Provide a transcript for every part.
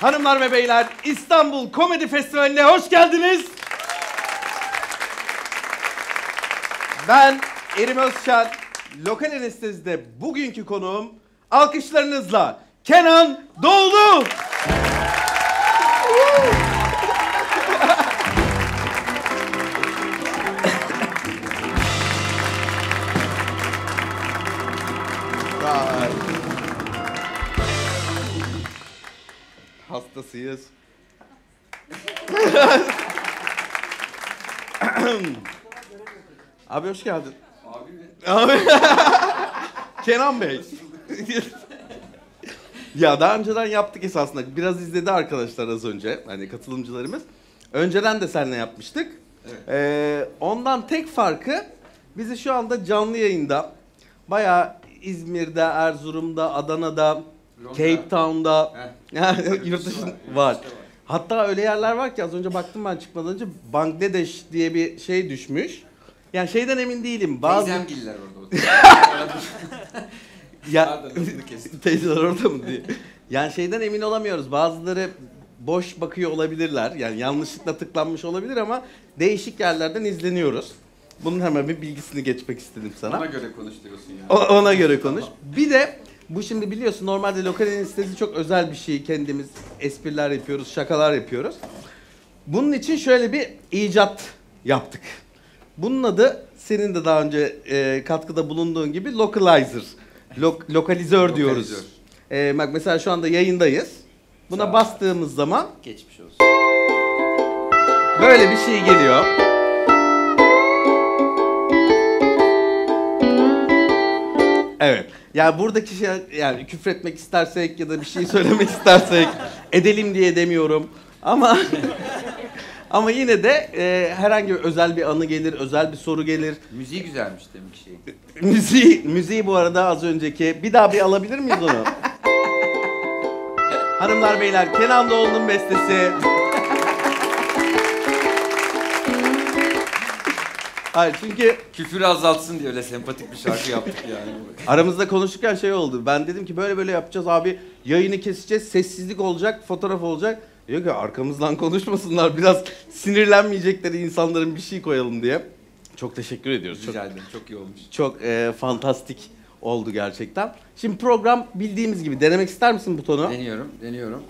Hanımlar ve beyler, İstanbul Komedi Festivali'ne hoş geldiniz. Ben Erim Özçal, Lokal Anestezi'de bugünkü konuğum alkışlarınızla Kenan Doğulu. Hastasıyız. Abi hoş geldin. Abi. Kenan Bey. Ya daha önceden yaptık esasında. Biraz izledi arkadaşlar az önce. Hani katılımcılarımız. Önceden de seninle yapmıştık. Evet. Ondan tek farkı bizi şu anda canlı yayında bayağı İzmir'de, Erzurum'da, Adana'da, Cape Town'da yurt dışı var. Hatta öyle yerler var ki az önce baktım ben çıkmadan önce Bangladeş diye bir şey düşmüş. Yani şeyden emin değilim. Teyzemgiller orada. Ya teyzeler orada mı diye. Yani şeyden emin olamıyoruz. Bazıları boş bakıyor olabilirler. Yani yanlışlıkla tıklanmış olabilir ama değişik yerlerden izleniyoruz. Bunun hemen bir bilgisini geçmek istedim sana. Ona göre konuş diyorsun yani. Ona göre konuş. Bir de bu şimdi biliyorsun normalde lokal anestezi çok özel bir şey. Kendimiz espriler yapıyoruz, şakalar yapıyoruz. Bunun için şöyle bir icat yaptık. Bunun adı senin de daha önce katkıda bulunduğun gibi localizer. Lokalizör diyoruz. Bak mesela şu anda yayındayız. Buna bastığımız zaman geçmiş olsun. Böyle bir şey geliyor. Evet. Yani buradaki şey, yani küfretmek istersek ya da bir şey söylemek istersek edelim diye demiyorum. Ama yine de herhangi bir özel bir anı gelir, özel bir soru gelir. Müziği güzelmiş demek şey. Müziği bu arada az önceki. Bir daha bir alabilir miyiz onu? Hanımlar beyler, Kenan Doğulu'nun bestesi. Hayır çünkü küfürü azaltsın diye öyle sempatik bir şarkı yaptık yani. Aramızda konuşurken şey oldu. Ben dedim ki böyle yapacağız abi. Yayını keseceğiz, sessizlik olacak, fotoğraf olacak. Diyor ki arkamızdan konuşmasınlar. Biraz sinirlenmeyecekleri insanların bir şey koyalım diye. Çok teşekkür ediyoruz. Rica ederim. Çok iyi olmuş. Çok fantastik oldu gerçekten. Şimdi program bildiğimiz gibi. Denemek ister misin butonu? Deniyorum.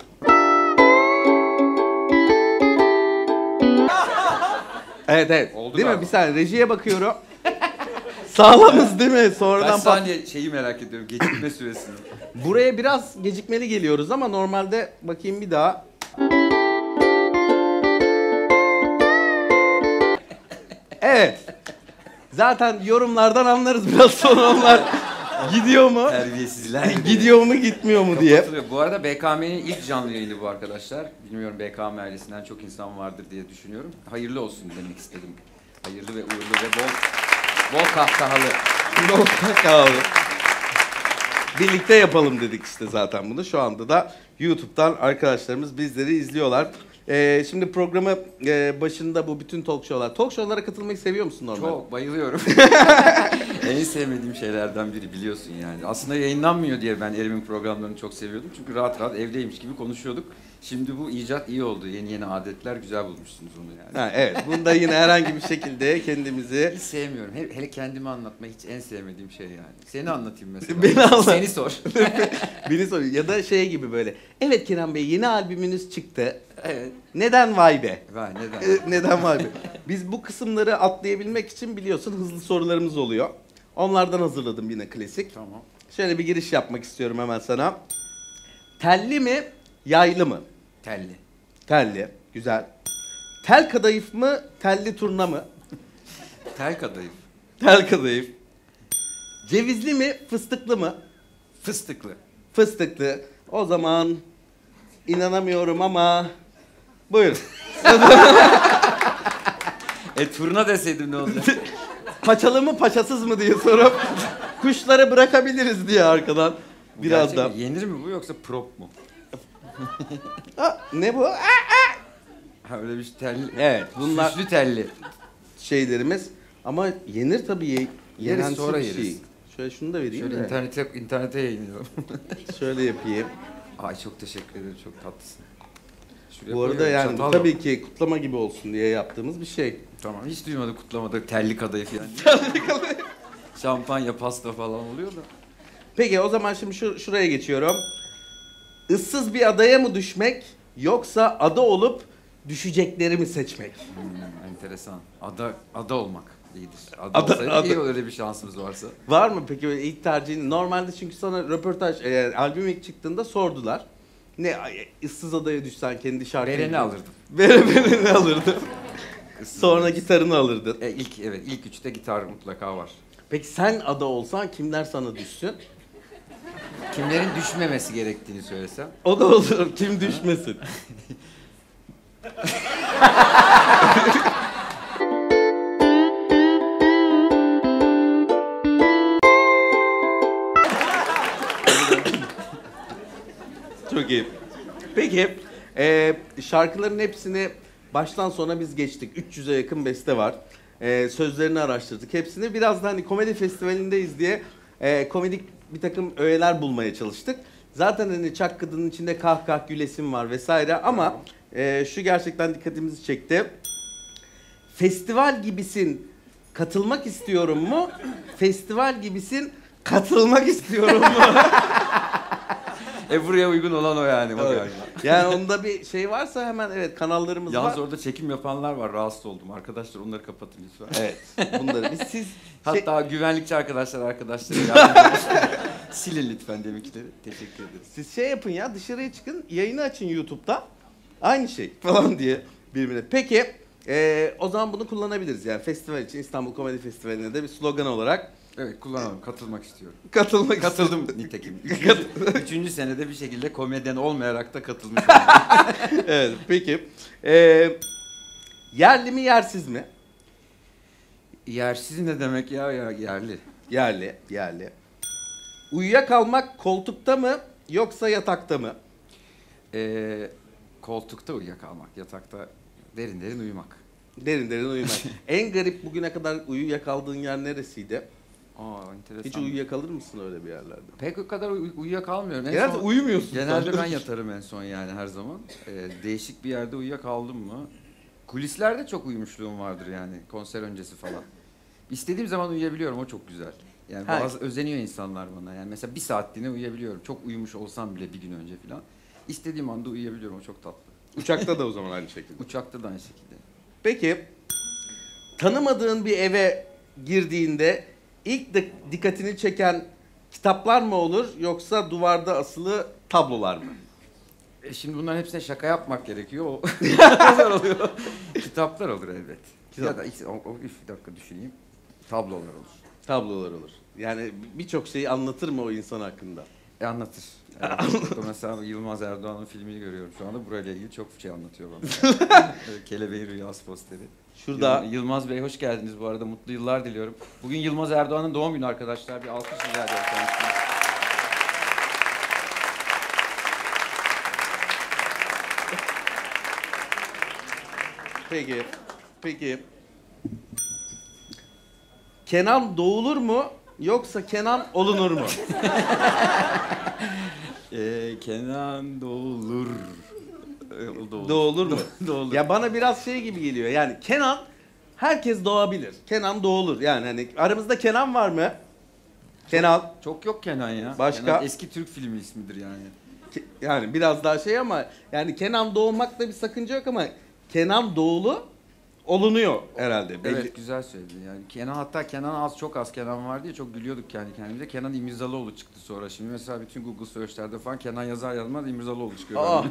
Evet. Oldu değil galiba. mi? Bir saniye rejiye bakıyorum. Sağlamız değil mi? Sonradan Kaç saniye şeyi merak ediyorum. Gecikme süresini. Buraya biraz gecikmeli geliyoruz ama normalde bakayım bir daha. Evet. Zaten yorumlardan anlarız biraz sonra onlar gidiyor mu? Terbiyesizler. Gidiyor mu gitmiyor mu diye. Bu arada BKM'nin ilk canlı yayını bu arkadaşlar. Bilmiyorum BKM ailesinden çok insan vardır diye düşünüyorum. Hayırlı olsun demek istedim. Hayırlı ve uğurlu ve bol kahkahalı. Bol kahkahalı. Birlikte yapalım dedik işte zaten bunu. Şu anda da YouTube'dan arkadaşlarımız bizleri izliyorlar. Şimdi programı başında bu bütün talk show'lara katılmayı seviyor musun normalde? Çok bayılıyorum. En sevmediğim şeylerden biri biliyorsun yani. Aslında yayınlanmıyor diye ben Erim'in programlarını çok seviyordum. Çünkü rahat evdeymiş gibi konuşuyorduk. Şimdi bu icat iyi oldu. Yeni adetler güzel bulmuşsunuz onu yani. Ha, evet. Bunda yine herhangi bir şekilde kendimizi... Hiç sevmiyorum. Hele kendimi anlatmayı hiç en sevmediğim şey yani. Seni anlatayım mesela. Beni anlat. Seni sor. Beni sor. Ya da şey gibi böyle. Evet Kenan Bey yeni albümünüz çıktı. Evet. Neden vay be? Vay neden? Neden vay be? Biz bu kısımları atlayabilmek için biliyorsun hızlı sorularımız oluyor. Onlardan hazırladım yine klasik. Tamam. Şöyle bir giriş yapmak istiyorum hemen sana. Telli mi, yaylı mı? Telli. Telli. Güzel. Tel kadayıf mı, telli turna mı? Tel kadayıf. Tel kadayıf. Cevizli mi, fıstıklı mı? Fıstıklı. Fıstıklı. O zaman inanamıyorum ama buyurun. Turna deseydim ne olacak? Paçalı mı, paçasız mı diye sorup kuşları bırakabiliriz diye arkadan. Birazdan. Yenir mi bu yoksa prop mu? Ne bu? Ha öyle bir telli. Evet, bunlar süslü telli. şeylerimiz ama yenir tabii. Yeriz sonra bir şey. yeriz. Şöyle şunu da vereyim. Şöyle internete yayınlıyorum. Şöyle yapayım. Ay çok teşekkür ederim. Çok tatlısın. Şuraya Bu arada koyuyorum, yani çatal tabii yok. ki kutlama gibi olsun diye yaptığımız bir şey. Tamam, hiç duymadık kutlamada terlik adayı falan. Şampanya, pasta falan oluyor da. Peki o zaman şimdi şuraya geçiyorum. Issız bir adaya mı düşmek yoksa ada olup düşecekleri mi seçmek? Enteresan. Ada olmak iyidir. Ada olsaydı iyi, öyle bir şansımız varsa. Var mı peki böyle ilk tercihin? Normalde çünkü sana röportaj, albüm ilk çıktığında sordular. Ne ıssız adaya düşsen kendi şarkını... Vereni alırdım. Vereni alırdın. Issız Sonra adaya. gitarını alırdın. İlk üçte gitar mutlaka var. Peki sen ada olsan kimler sana düşsün? Kimlerin düşmemesi gerektiğini söylesem. O da olur. Kim düşmesin? Çok iyi. Peki şarkıların hepsini baştan sona biz geçtik. 300'e yakın beste var. Sözlerini araştırdık. Hepsini biraz da hani komedi festivalindeyiz diye komedik bir takım öğeler bulmaya çalıştık. Zaten hani Çakkıdı'nın içinde kah kah gülesim var vesaire ama şu gerçekten dikkatimizi çekti. Festival gibisin katılmak istiyorum mu? Festival gibisin katılmak istiyorum mu? Buraya uygun olan o yani. Evet. Yani onda bir şey varsa hemen evet kanallarımız Yalnız var. orada çekim yapanlar var. Rahatsız oldum. Arkadaşlar onları kapatın lütfen. Evet. Bunları siz Hatta güvenlikçi arkadaşları yardımcı olsun. Silin lütfen deminkileri. Teşekkür ederiz. siz şey yapın ya dışarıya çıkın yayını açın YouTube'da. Aynı şey falan diye birbirine. Peki o zaman bunu kullanabiliriz yani festival için İstanbul Komedi Festivali'ne de bir slogan olarak Evet, kullanalım. Katılmak istiyorum. katıldım. Nitekim. Üçüncü senede bir şekilde komedyen olmayarak da katılmış oldum. Evet peki. Yerli mi yersiz mi? Yersiz ne demek ya yerli? Yerli. Uyuyakalmak koltukta mı yoksa yatakta mı? Koltukta uyuyakalmak, yatakta derin derin uyumak. Derin derin uyumak. En garip bugüne kadar uyuyakaldığın yer neresiydi? Enteresan. Hiç uyuyakalır mısın öyle bir yerlerde? Pek o kadar uyuyakalmıyorum. Genelde uyumuyorsun. Genelde ben yatarım en son yani her zaman. Değişik bir yerde uyuyakaldım mı? Kulislerde çok uyumuşluğum vardır yani konser öncesi falan. İstediğim zaman uyuyabiliyorum, o çok güzel. Yani bazı özeniyor insanlar bana. Yani mesela bir saatliğine uyuyabiliyorum. Çok uyumuş olsam bile bir gün önce falan. İstediğim anda uyuyabiliyorum, o çok tatlı. Uçakta da o zaman aynı şekilde. Uçakta da aynı şekilde. Peki tanımadığın bir eve girdiğinde ilk dikkatini çeken kitaplar mı olur yoksa duvarda asılı tablolar mı? Şimdi bunların hepsine şaka yapmak gerekiyor. O kitaplar oluyor. Kitaplar olur elbet. Ya da bir dakika düşüneyim. Tablolar olur. Tablolar olur. Yani birçok şeyi anlatır mı o insan hakkında? Anlatır. Mesela Yılmaz Erdoğan'ın filmini görüyorum şu anda. Burayla ilgili çok şey anlatıyor bana. Kelebeğin Rüyası posteri. Şurada Yılmaz Bey hoş geldiniz bu arada. Mutlu yıllar diliyorum. Bugün Yılmaz Erdoğan'ın doğum günü arkadaşlar. Bir alkış rica ediyorum kendisine. Peki. Kenan doğulur mu yoksa Kenan olunur mu? Kenan doğulur. Doğulur mu? Doğulur. Ya bana biraz şey gibi geliyor. Yani Kenan herkes doğabilir. Kenan doğulur. Yani hani aramızda Kenan var mı? Kenan. Çok yok Kenan ya. Başka? Kenan eski Türk filmi ismidir yani. Yani biraz daha şey ama yani Kenan doğmakta bir sakınca yok ama Kenan doğulu olunuyor herhalde. Belli. Evet, güzel söyledin yani. Hatta Kenan çok az Kenan var diye çok gülüyorduk kendi kendimize. Kenan İmirzalıoğlu çıktı sonra. Şimdi mesela bütün Google search'lerde falan Kenan yazar yazmaz İmirzalıoğlu çıkıyor.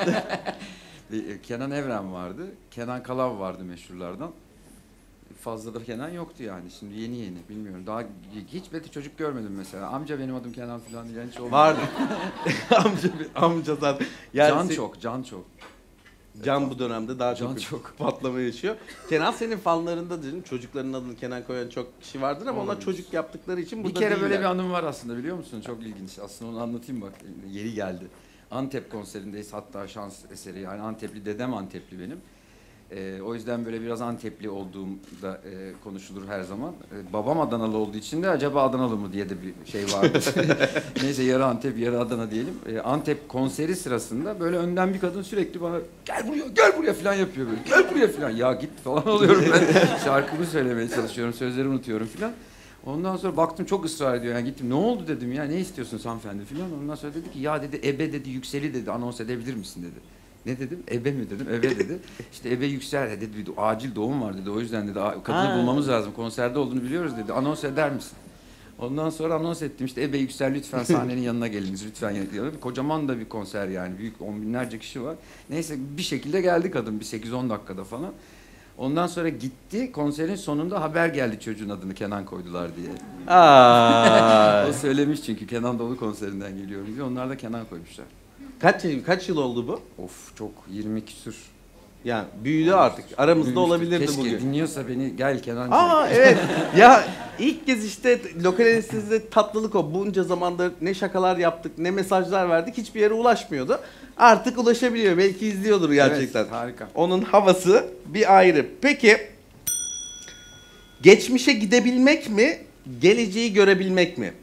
Kenan Evren vardı. Kenan Kalav vardı meşhurlardan. Fazla da Kenan yoktu yani. Şimdi yeni bilmiyorum. Daha hiç belki çocuk görmedim mesela. Amca benim adım Kenan falan diye hiç olmadı. Vardı. amca zaten. Yani Can çok. Can bu dönemde daha Can çok çok. patlama yaşıyor. Kenan senin fanlarında dedim. Çocukların adını Kenan koyan çok kişi vardır ama onlar Olabilir. çocuk yaptıkları için Bir burada kere böyle değiller. bir anım var aslında, biliyor musun? Çok ilginç. Aslında onu anlatayım bak. Yeri geldi. Antep konserindeyiz, hatta şans eseri. Yani Antepli, dedem Antepli benim. O yüzden böyle biraz Antepli olduğumda konuşulur her zaman. Babam Adanalı olduğu için de acaba Adanalı mı diye de bir şey vardı. Neyse yarı Antep yarı Adana diyelim. Antep konseri sırasında böyle önden bir kadın sürekli bana gel buraya falan yapıyor böyle. Gel buraya falan. Ya git falan oluyorum ben. Şarkımı söylemeye çalışıyorum, sözleri unutuyorum falan. Ondan sonra baktım çok ısrar ediyor. Yani gittim ne oldu dedim ya ne istiyorsunuz hanımefendi falan. Ondan sonra dedi ki ya dedi Ebe dedi Yüksel'i dedi anons edebilir misin dedi. Ne dedim? Ebe mi dedim? Ebe dedi. İşte Ebe Yüksel dedi. Bir acil doğum var dedi. O yüzden dedi kadını bulmamız lazım. Konserde olduğunu biliyoruz dedi. Anons eder misin? Ondan sonra anons ettim. İşte Ebe Yüksel lütfen sahnenin yanına geliniz. Lütfen. Kocaman da bir konser yani. Büyük 10 binlerce kişi var. Neyse bir şekilde geldi kadın bir 8-10 dakikada falan. Ondan sonra gitti. Konserin sonunda haber geldi çocuğun adını Kenan koydular diye. O söylemiş çünkü Kenan Doğulu konserinden geliyorum diye. Onlar da Kenan koymuşlar. Kaç yıl oldu bu? Of çok 20 küsür. Yani büyüdü artık. Aramızda Büyümüştür. olabilirdi Keşke bugün. dinliyorsa beni gel Kenan. Evet. Ya ilk kez işte lokal anestezide tatlılık o. Bunca zamandır ne şakalar yaptık, ne mesajlar verdik. Hiçbir yere ulaşmıyordu. Artık ulaşabiliyor. Belki izliyordur gerçekten. Evet, harika. Onun havası bir ayrı. Peki geçmişe gidebilmek mi, geleceği görebilmek mi?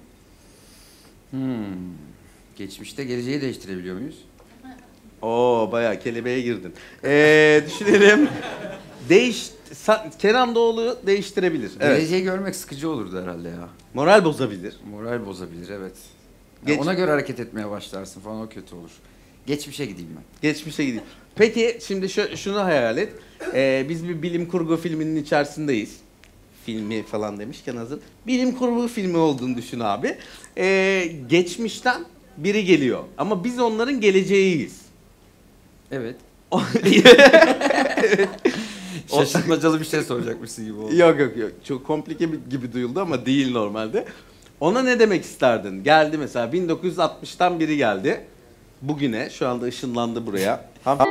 Geçmişte geleceği değiştirebiliyor muyuz? Oo bayağı kelebeğe girdin. Düşünelim. Kenan Doğulu değiştirebilir. Evet. Geleceği görmek sıkıcı olurdu herhalde ya. Moral bozabilir. Moral bozabilir evet. Geç- Ona göre hareket etmeye başlarsın falan o kötü olur. Geçmişe gideyim ben. Geçmişe gideyim. Peki şimdi şunu hayal et. Biz bir bilim kurgu filminin içerisindeyiz. Filmi falan demişken hazır. Bilim kurgu filmi olduğunu düşün abi. Geçmişten biri geliyor. Ama biz onların geleceğiyiz. Evet. Şaşırtmacalı bir şey soracakmışsın gibi oldu. Yok. Çok komplike gibi duyuldu ama değil normalde. Ona ne demek isterdin? Geldi mesela 1960'tan biri geldi. Bugüne şu anda ışınlandı buraya.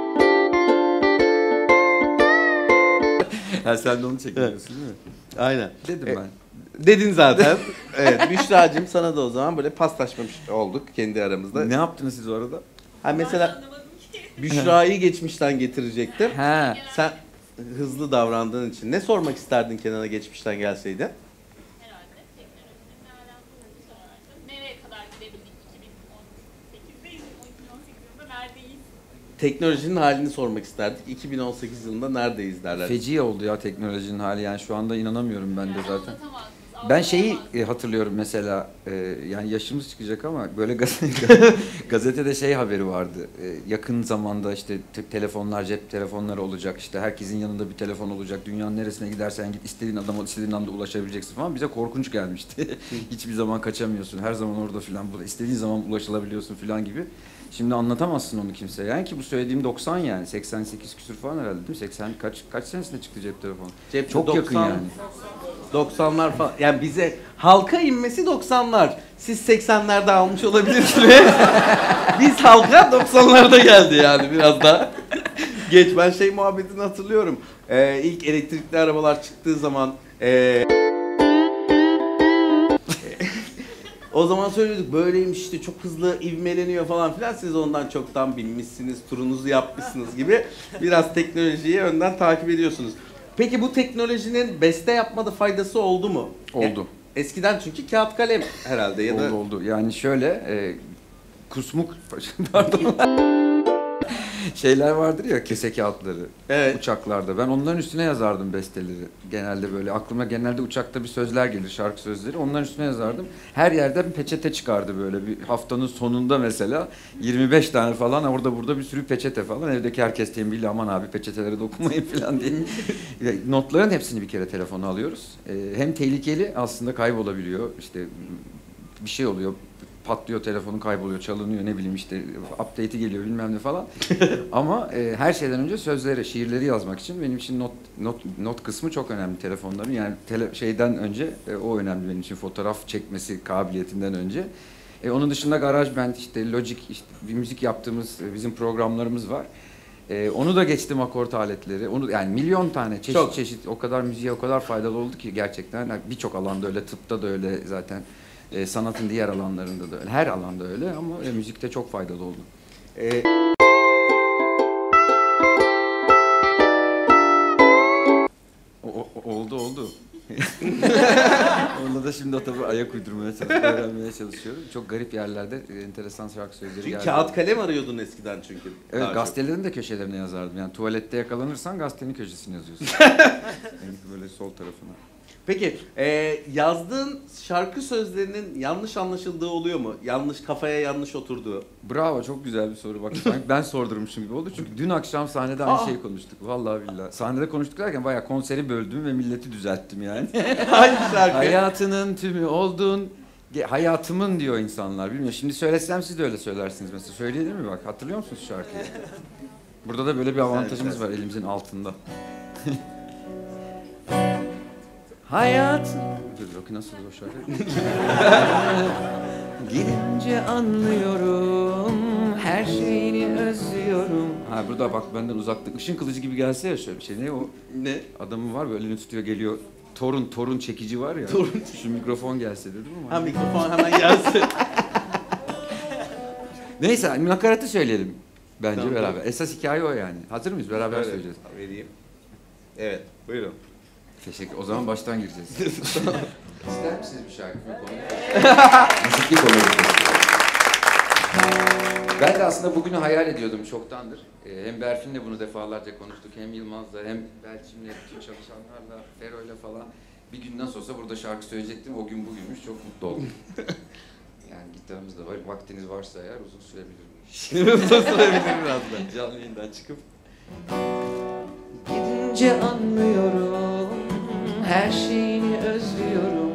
Sen de onu çekiyorsun değil mi? Aynen. Dedim ben. Dedin zaten. Evet Büşra'cığım sana da o zaman böyle paslaşmamış olduk kendi aramızda. Ne yaptınız siz o arada? Ha mesela Büşra'yı geçmişten getirecektim. He. Sen hızlı davrandığın için ne sormak isterdin Kenan'a geçmişten gelseydi? Herhalde teknolojinin ne alakalı sorardım. Nereye kadar gidebildik 2018'deyiz, 2018 yılında neredeyiz? Teknolojinin halini sormak isterdik. 2018 yılında neredeyiz derler. Feci oldu ya teknolojinin hali yani şu anda inanamıyorum ben de Yani zaten. anlatamazsınız, Ben şeyi anlatamazsınız. hatırlıyorum mesela yani yaşımız çıkacak ama böyle gazetede şey haberi vardı. Yakın zamanda işte telefonlar cep telefonları olacak işte herkesin yanında bir telefon olacak. Dünyanın neresine gidersen git istediğin adama istediğin anda ulaşabileceksin falan. Bize korkunç gelmişti. Hiçbir zaman kaçamıyorsun. Her zaman orada falan istediğin zaman ulaşılabiliyorsun falan gibi. Şimdi anlatamazsın onu kimseye. Yani ki bu söylediğim 90 yani 88 küsur falan herhalde değil mi? 80 kaç senesinde çıktı cep telefonu? Cep Çok 90, yakın yani. 90'lar falan. Yani bize halka inmesi 90'lar. Siz 80'lerde almış olabilirsiniz. Biz halka 90'larda geldi yani biraz daha. Geç ben şey muhabbetini hatırlıyorum. İlk elektrikli arabalar çıktığı zaman o zaman söylüyorduk böyleymiş işte çok hızlı ivmeleniyor falan filan. Siz ondan çoktan binmişsiniz, turunuzu yapmışsınız gibi biraz teknolojiyi önden takip ediyorsunuz. Peki bu teknolojinin beste yapmada faydası oldu mu? Oldu. Eskiden çünkü kağıt kalem herhalde ya da... Oldu. Yani şöyle kusmuk pardon. Şeyler vardır ya kese kağıtları Evet. uçaklarda. Ben onların üstüne yazardım besteleri. Genelde böyle aklıma genelde uçakta bir sözler gelir, şarkı sözleri. Onların üstüne yazardım. Her yerden bir peçete çıkardı böyle bir haftanın sonunda mesela 25 tane falan orada burada bir sürü peçete falan. Evdeki herkes tembihli aman abi peçetelere dokunmayın falan diye. Notların hepsini bir kere telefona alıyoruz. Hem tehlikeli aslında kaybolabiliyor. İşte bir şey oluyor. Patlıyor telefonun kayboluyor, çalınıyor ne bileyim işte update'i geliyor bilmem ne falan. Ama her şeyden önce sözleri, şiirleri yazmak için benim için not kısmı çok önemli telefonların. Yani şeyden önce o önemli benim için fotoğraf çekmesi kabiliyetinden önce. Onun dışında GarageBand işte Logic işte bir müzik yaptığımız bizim programlarımız var. Onu da geçtim akort aletleri. Onu yani milyon tane çeşit o kadar müziğe o kadar faydalı oldu ki gerçekten yani birçok alanda öyle tıpta da öyle zaten. Sanatın diğer alanlarında da öyle. Her alanda öyle ama müzikte çok faydalı oldu. Onunla da şimdi o tabii ayak uydurmaya çalışıyorum, öğrenmeye çalışıyorum. Çok garip yerlerde enteresan şarkı sözleri Çünkü geldi. kağıt kalem arıyordun eskiden çünkü. Evet, Daha çok. gazetelerin de köşelerine yazardım. Yani tuvalette yakalanırsan gazetenin köşesine yazıyorsun. Yani böyle sol tarafına. Peki yazdığın şarkı sözlerinin yanlış anlaşıldığı oluyor mu? Yanlış, kafaya yanlış oturduğu. Bravo, çok güzel bir soru. Bak sanki ben sordurmuşum gibi oldu. Çünkü dün akşam sahnede aynı şeyi konuştuk. Vallahi billahi. Sahnede konuştuk derken bayağı konseri böldüm ve milleti düzelttim yani. Hangi şarkı? Hayatının tümü oldun. Hayatımın diyor insanlar. Bilmiyorum. Şimdi söylesem siz de öyle söylersiniz mesela. Söyleyelim mi bak? Hatırlıyor musunuz şarkıyı? Burada da böyle bir avantajımız var elimizin altında. Hayat... Dur, nasıl o şarkı? Gidince anlıyorum, her şeyini özlüyorum. Ha burada bak benden uzakta ışın kılıcı gibi gelse ya şöyle bir şey. Ne o? Ne? Adamı var böyle elini tutuyor geliyor. Torun çekici var ya. Şu mikrofon gelse dedim ama. Ha mikrofon hemen gelsin. Neyse nakaratı söyleyelim bence Tamam. beraber. Esas hikaye o yani. Hazır mıyız? Beraber söyleyeceğiz. Vereyim. Evet, buyurun. Teşekkür. O zaman baştan gireceğiz. İster misiniz bir şarkı? Müzikli konu. Ben de aslında bugünü hayal ediyordum çoktandır. Hem Berfin'le bunu defalarca konuştuk, hem Yılmaz'la, hem Belçim'le, bütün çalışanlarla, Fero'yla falan. Bir gün nasıl olsa burada şarkı söyleyecektim. O gün bugünmüş. Çok mutlu oldum. Yani gitarımız da var. Vaktiniz varsa eğer uzun sürebilir. Uzun sürebilir biraz da. Canlı yayından çıkıp. Gidince anlıyorum, her şeyini özlüyorum.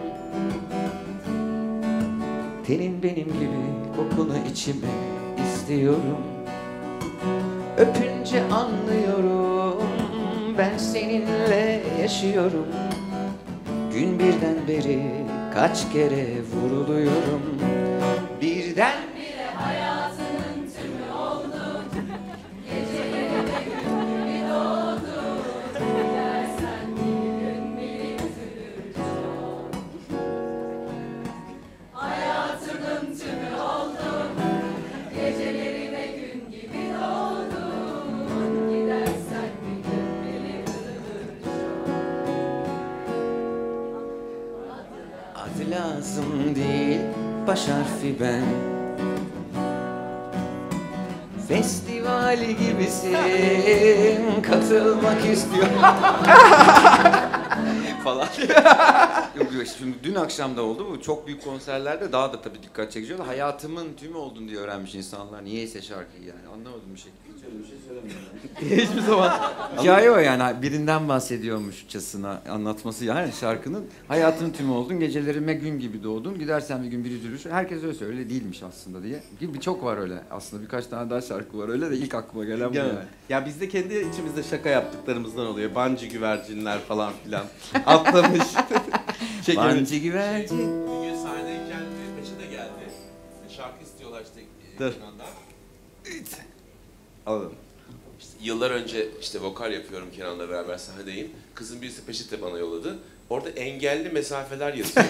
Tenin benim gibi kokunu içime istiyorum. Öpünce anlıyorum, ben seninle yaşıyorum. Gün birden beri kaç kere vuruluyorum. Birden bire hayatının tümü oldun. Gecelerime gün bir doğdun. Gidersen bir gün bir üzülürüm. Hayatımın tümü oldun. Gecelerime gün gibi doğdun. Gidersen bir gün bir üzülürüm. Adı lazım değil, baş harfi ben. Festivali gibisin, katılmak istiyorum. falan. Yok, şimdi dün akşam da oldu bu. Çok büyük konserlerde daha da tabii dikkat çekici oldu. Hayatımın tümü oldun diye öğrenmiş insanlar. Niyeyse şarkıyı yani. Anlamadım bir şekilde. Hiç öyle bir şey söylemiyorum. Hiçbir zaman. Hikaye o yani. Birinden bahsediyormuşçasına anlatması yani şarkının. Hayatının tümü oldun, gecelerime gün gibi doğdun. Gidersen bir gün bir üzülür. Herkes öyle söylüyor. Öyle değilmiş aslında diye. Gibi çok var öyle. Aslında birkaç tane daha şarkı var. Öyle de ilk aklıma gelen bu yani. Ya biz de kendi içimizde şaka yaptıklarımızdan oluyor. Bancı güvercinler falan filan. Atlamış. Bancı güvercin. Bir gün sahnedeyken Peşe de geldi. Şarkı istiyorlar işte Dur. Kenan'dan. Alalım. İşte yıllar önce işte vokal yapıyorum Kenan'la beraber sahnedeyim. Kızın birisi Peşete bana yolladı. Orada engelli mesafeler yazıyor.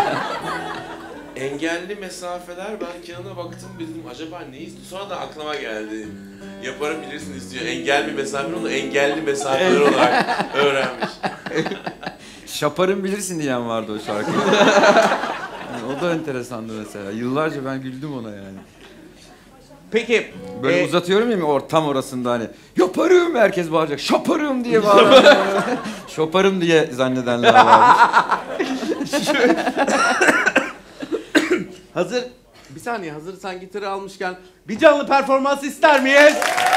Engelli mesafeler, ben Kenan'a baktım dedim acaba ne istiyor? Sonra da aklıma geldi. Yaparım bilirsin istiyor. Engelli mesafeler, onu engelli mesafeler olarak öğrenmiş. Şaparım bilirsin diyen vardı o şarkı. Yani o da enteresandı mesela. Yıllarca ben güldüm ona yani. Peki. Böyle uzatıyorum ya tam orasında hani yaparım herkes bağıracak. Şaparım diye bağırıyor. Şoparım diye zannedenler varmış. Hazır. Bir saniye, hazır sen gitarı almışken bir canlı performans ister miyiz?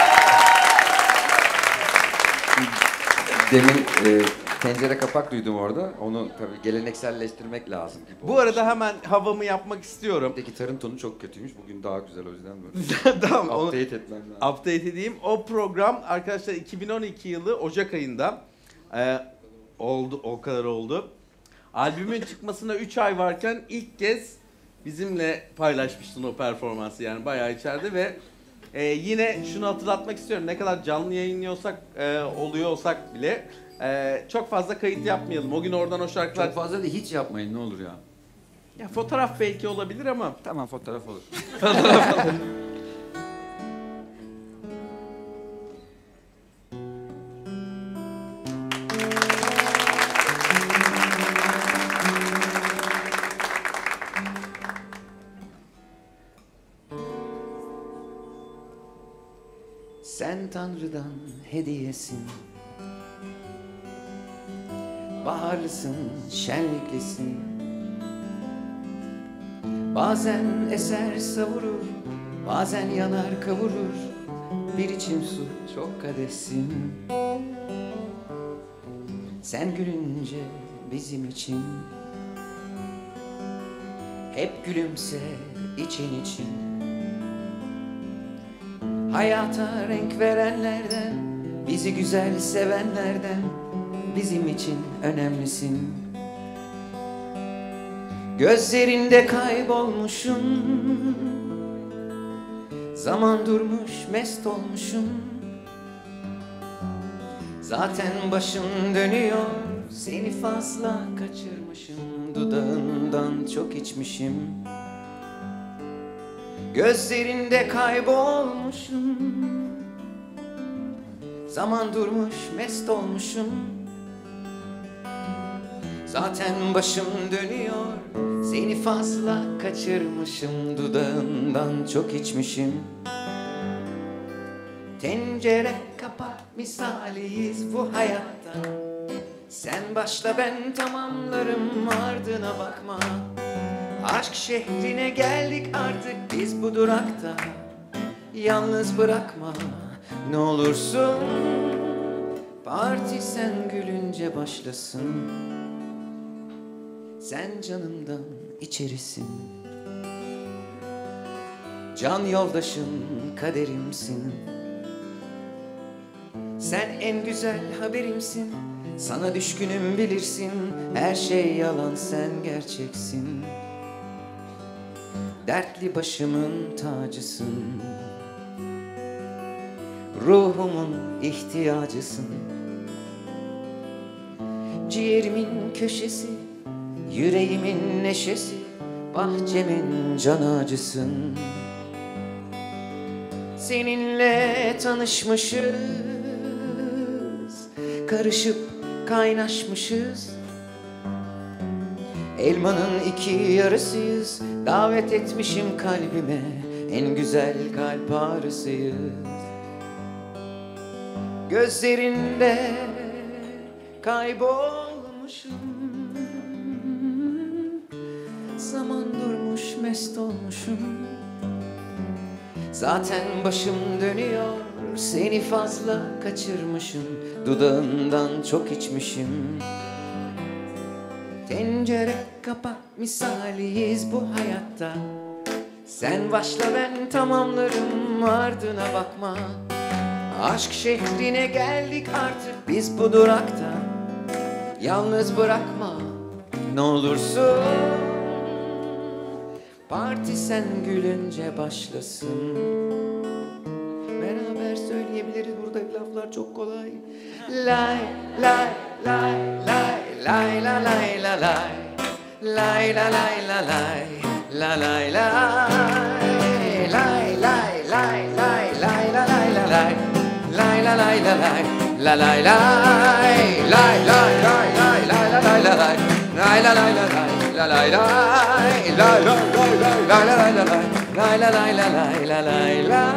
Demin tencere kapak duydum orada. Onu tabii gelenekselleştirmek lazım gibi. Bu arada hemen havamı yapmak istiyorum. gitarın tonu çok kötüymüş. Bugün daha güzel o yüzden böyle. Tamam, onu Update etmem lazım. update edeyim. O program arkadaşlar 2012 yılı Ocak ayında oldu, o kadar oldu. Albümün çıkmasına 3 ay varken ilk kez bizimle paylaşmıştın o performansı, yani bayağı içeride ve yine şunu hatırlatmak istiyorum, ne kadar canlı yayınlıyorsak oluyor olsak bile çok fazla kayıt yapmayalım. O gün oradan o şarkılar... Çok fazla değil, hiç yapmayın ne olur ya. Ya fotoğraf belki olabilir ama... Tamam, fotoğraf olur. Tanrı'dan hediyesin. Baharlısın, şenliklisin. Bazen eser savurur, bazen yanar kavurur. Bir içim su çok kadehsin. Sen gülünce bizim için hep gülümse için için. Hayata renk verenlerden, bizi güzel sevenlerden bizim için önemlisin. Gözlerinde kaybolmuşum, zaman durmuş mest olmuşum. Zaten başım dönüyor, seni fazla kaçırmışım. Dudağından çok içmişim. Gözlerinde kaybolmuşum, zaman durmuş mest olmuşum. Zaten başım dönüyor, seni fazla kaçırmışım. Dudağından çok içmişim. Tencere kapak misaliyiz bu hayatta. Sen başla ben tamamlarım, ardına bakma. Aşk şehrine geldik artık biz bu durakta. Yalnız bırakma ne olursun. Parti sen gülünce başlasın. Sen canımdan içerisin. Can yoldaşım kaderimsin. Sen en güzel haberimsin. Sana düşkünüm bilirsin. Her şey yalan sen gerçeksin. Dertli başımın tacısın. Ruhumun ihtiyacısın. Ciğerimin köşesi, yüreğimin neşesi, bahçemin can ağacısın. Seninle tanışmışız, karışıp kaynaşmışız. Elmanın iki yarısıyız, davet etmişim kalbime, en güzel kalp ağrısıyız. Gözlerinde kaybolmuşum, zaman durmuş mest olmuşum. Zaten başım dönüyor, seni fazla kaçırmışım. Dudağından çok içmişim. Tencere kapak misaliyiz bu hayatta. Sen başla ben tamamlarım, ardına bakma. Aşk şehrine geldik artık biz bu durakta. Yalnız bırakma ne olursun. Parti sen gülünce başlasın. Beraber söyleyebiliriz, burada laflar çok kolay. Lay lay lay lay lay la lay la lay. Lay la lay la lay. La lay lay. Lay lay lay lay lay la lay la lay. Lay la lay la lay. La lay lay. Lay lay lay lay lay la lay la lay. Lay la lay la lay. La lay lay. Lay lay lay lay lay la lay la lay. Lay la lay la lay la lay lay.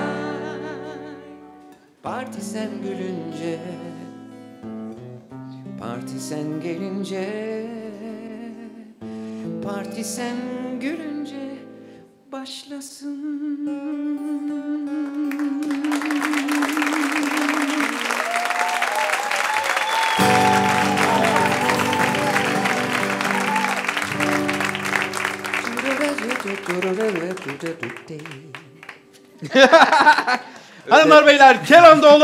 Parti sen gülünce, parti sen gelince, parti sen gülünce başlasın. Hanımlar beyler, Kenan Doğulu.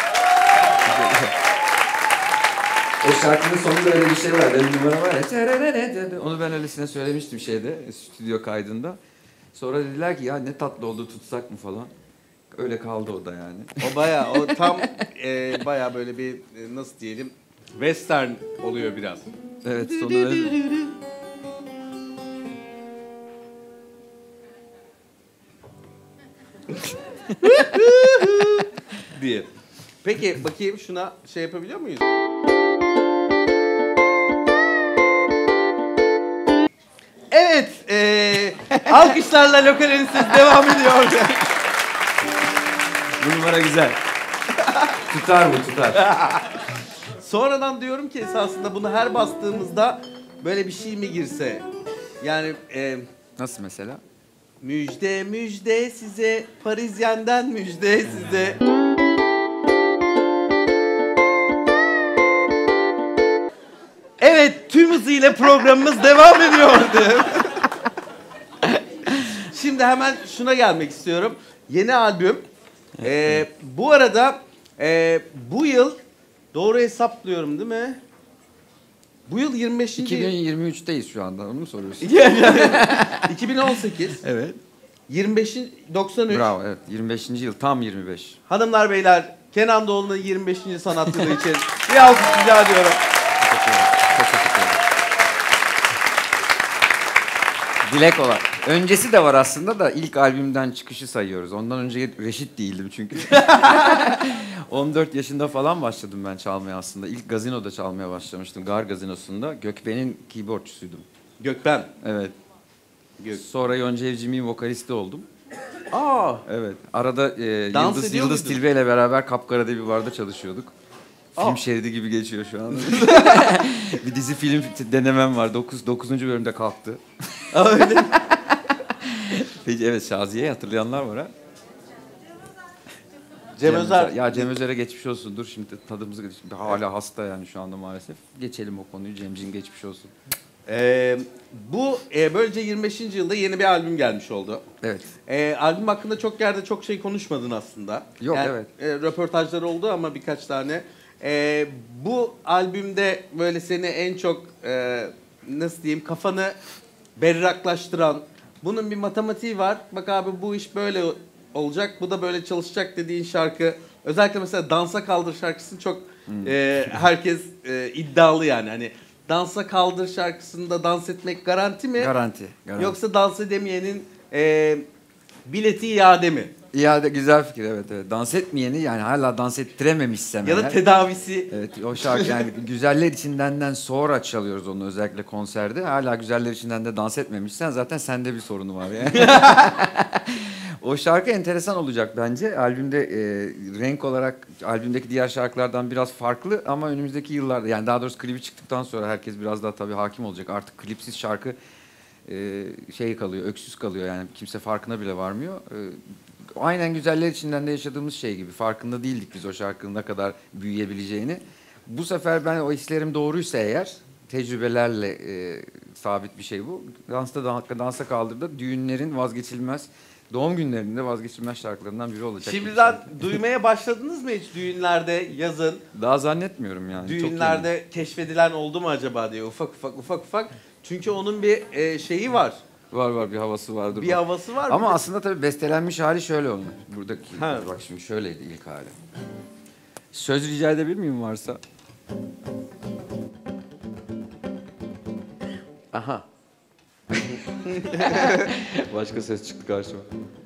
O şarkının sonunda öyle bir şey var. Benim numara var ya. Onu ben öylesine söylemiştim şeyde, stüdyo kaydında. Sonra dediler ki ya ne tatlı oldu, tutsak mı falan. Öyle kaldı o da yani. O bayağı, o tam bayağı böyle bir nasıl diyelim, western oluyor biraz. Evet, sonu öyle. diye. Peki bakayım şuna şey yapabiliyor muyuz? Evet, alkışlarla Lokal Ensiz devam ediyor. Bu numara güzel. Tutar mı? Tutar. Sonradan diyorum ki esasında bunu her bastığımızda böyle bir şey mi girse? Yani Nasıl mesela? müjde müjde size, Parisyen'den müjde size. Evet, tüm hızıyla programımız devam ediyordu. Şimdi hemen şuna gelmek istiyorum. Yeni albüm. Bu arada bu yıl doğru hesaplıyorum değil mi? Bu yıl 25. 2023'teyiz şu anda. Onu mu soruyorsun? 2018. Evet. 25. 93. Bravo, evet. 25. yıl, tam 25. Hanımlar beyler, Kenan Doğulu'nun 25. sanat yılı için bir alkış rica ediyorum. Teşekkür ederim. Çok teşekkür ederim. Dilek olarak. Öncesi de var aslında da ilk albümden çıkışı sayıyoruz. Ondan önce reşit değildim çünkü. 14 yaşında falan başladım ben çalmaya aslında. İlk gazinoda çalmaya başlamıştım. Gar gazinosunda. Gökben'in keyboardçusuydum. Gökben. Evet. Sonra Yonca Evcimik'in vokalisti oldum. Aa, Evet. Arada Dans Yıldız ediyor muydun? Tilbe ile beraber Kapkara'da bir barda çalışıyorduk. Film şeridi gibi geçiyor şu an. Bir dizi film denemem var. 9. bölümde kalktı. öyle. Peki evet, Şaziye'yi hatırlayanlar var ha. Cem Özer. Ya Cem Özer'e geçmiş olsun. Dur şimdi tadımızı hala hasta yani şu anda maalesef. Geçelim o konuyu. Cemciğim geçmiş olsun. Bu böylece 25. yılda yeni bir albüm gelmiş oldu. Evet. Albüm hakkında çok yerde çok şey konuşmadın aslında. Yok, Yani, evet. Röportajlar oldu ama birkaç tane. Bu albümde böyle seni en çok nasıl diyeyim, kafanı berraklaştıran, bunun bir matematiği var. Bak abi, bu iş böyle olacak, bu da böyle çalışacak dediğin şarkı. Özellikle mesela Dansa Kaldır şarkısını çok herkes iddialı yani. Hani Dansa Kaldır şarkısında dans etmek garanti mi? Garanti. Yoksa dans edemeyenin bileti iade mi? İade, güzel fikir, evet. Dans etmeyeni, yani hala dans ettirememişsem Ya da eğer- tedavisi. Evet, o şarkı yani Güzeller İçinden'den sonra çalıyoruz onu özellikle konserde. Hala Güzeller İçinden de dans etmemişsen zaten sende bir sorunu var yani. O şarkı enteresan olacak bence. Albümde renk olarak albümdeki diğer şarkılardan biraz farklı ama önümüzdeki yıllarda, yani daha doğrusu klibi çıktıktan sonra herkes biraz daha tabii hakim olacak. Artık klipsiz şarkı şey kalıyor, öksüz kalıyor, yani kimse farkına bile varmıyor. Aynen Güzeller İçinden de yaşadığımız şey gibi. Farkında değildik biz o şarkının ne kadar büyüyebileceğini. Bu sefer ben o hislerim doğruysa eğer, tecrübelerle sabit bir şey bu. Dansa Kaldır'da düğünlerin vazgeçilmez, doğum günlerinde vazgeçilmez şarkılarından biri olacak. Şimdiden duymaya başladınız mı hiç düğünlerde yazın? Daha zannetmiyorum yani. Düğünlerde keşfedilen oldu mu acaba diye ufak ufak. Çünkü onun bir şeyi var. Var bir havası vardır. Bir havası var. Ama bir de- aslında tabii bestelenmiş hali şöyle onun. Buradaki Ha. bak şimdi şöyleydi ilk hali. Söz rica edebilir miyim varsa? Aha. Başka ses çıktı karşıma.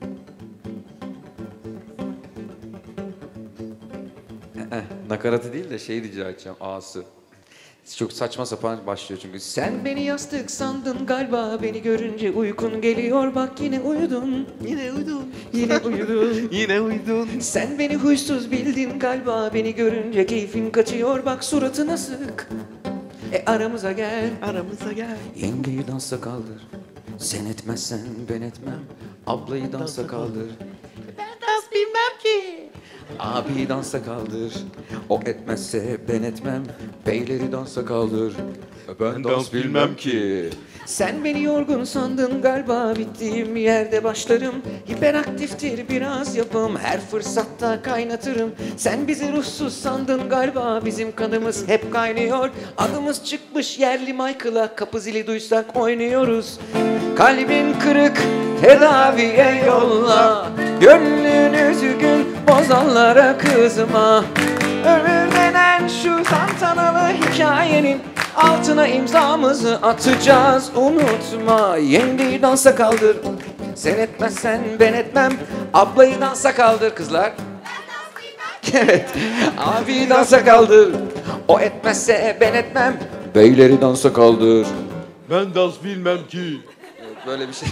Nakaratı değil de şey rica edeceğim, ağası. Çok saçma sapan başlıyor çünkü. Sen beni yastık sandın galiba, beni görünce uykun geliyor, bak yine uyudun. Yine uydun. Yine uyudun. Yine uydun. Sen beni huysuz bildin galiba, beni görünce keyfin kaçıyor, bak suratına sık. Aramıza gel. Aramıza gel. Yengeyi dansa kaldır. Sen etmezsen ben etmem. Ablayı dansa kaldır. Ben dans bilmem ki. Abiyi dansa kaldır. O etmezse ben etmem. Beyleri dansa kaldır. Ben dans bilmem ki. Sen beni yorgun sandın galiba, bittiğim yerde başlarım. Hiperaktiftir biraz yapım, her fırsatta kaynatırım. Sen bizi ruhsuz sandın galiba, bizim kanımız hep kaynıyor. Adımız çıkmış yerli Michael'a, kapı zili duysak oynuyoruz. Kalbin kırık, tedaviye yolla. Gönlün üzgün, bozanlara kızma. Ömür denen şu tantanalı hikayenin altına imzamızı atacağız, unutma. Yengeyi dansa kaldır. Sen etmezsen ben etmem. Ablayı dansa kaldır kızlar. Evet. Abi dansa kaldır. O etmezse ben etmem. Beyleri dansa kaldır. Ben dans bilmem ki. Böyle bir şey.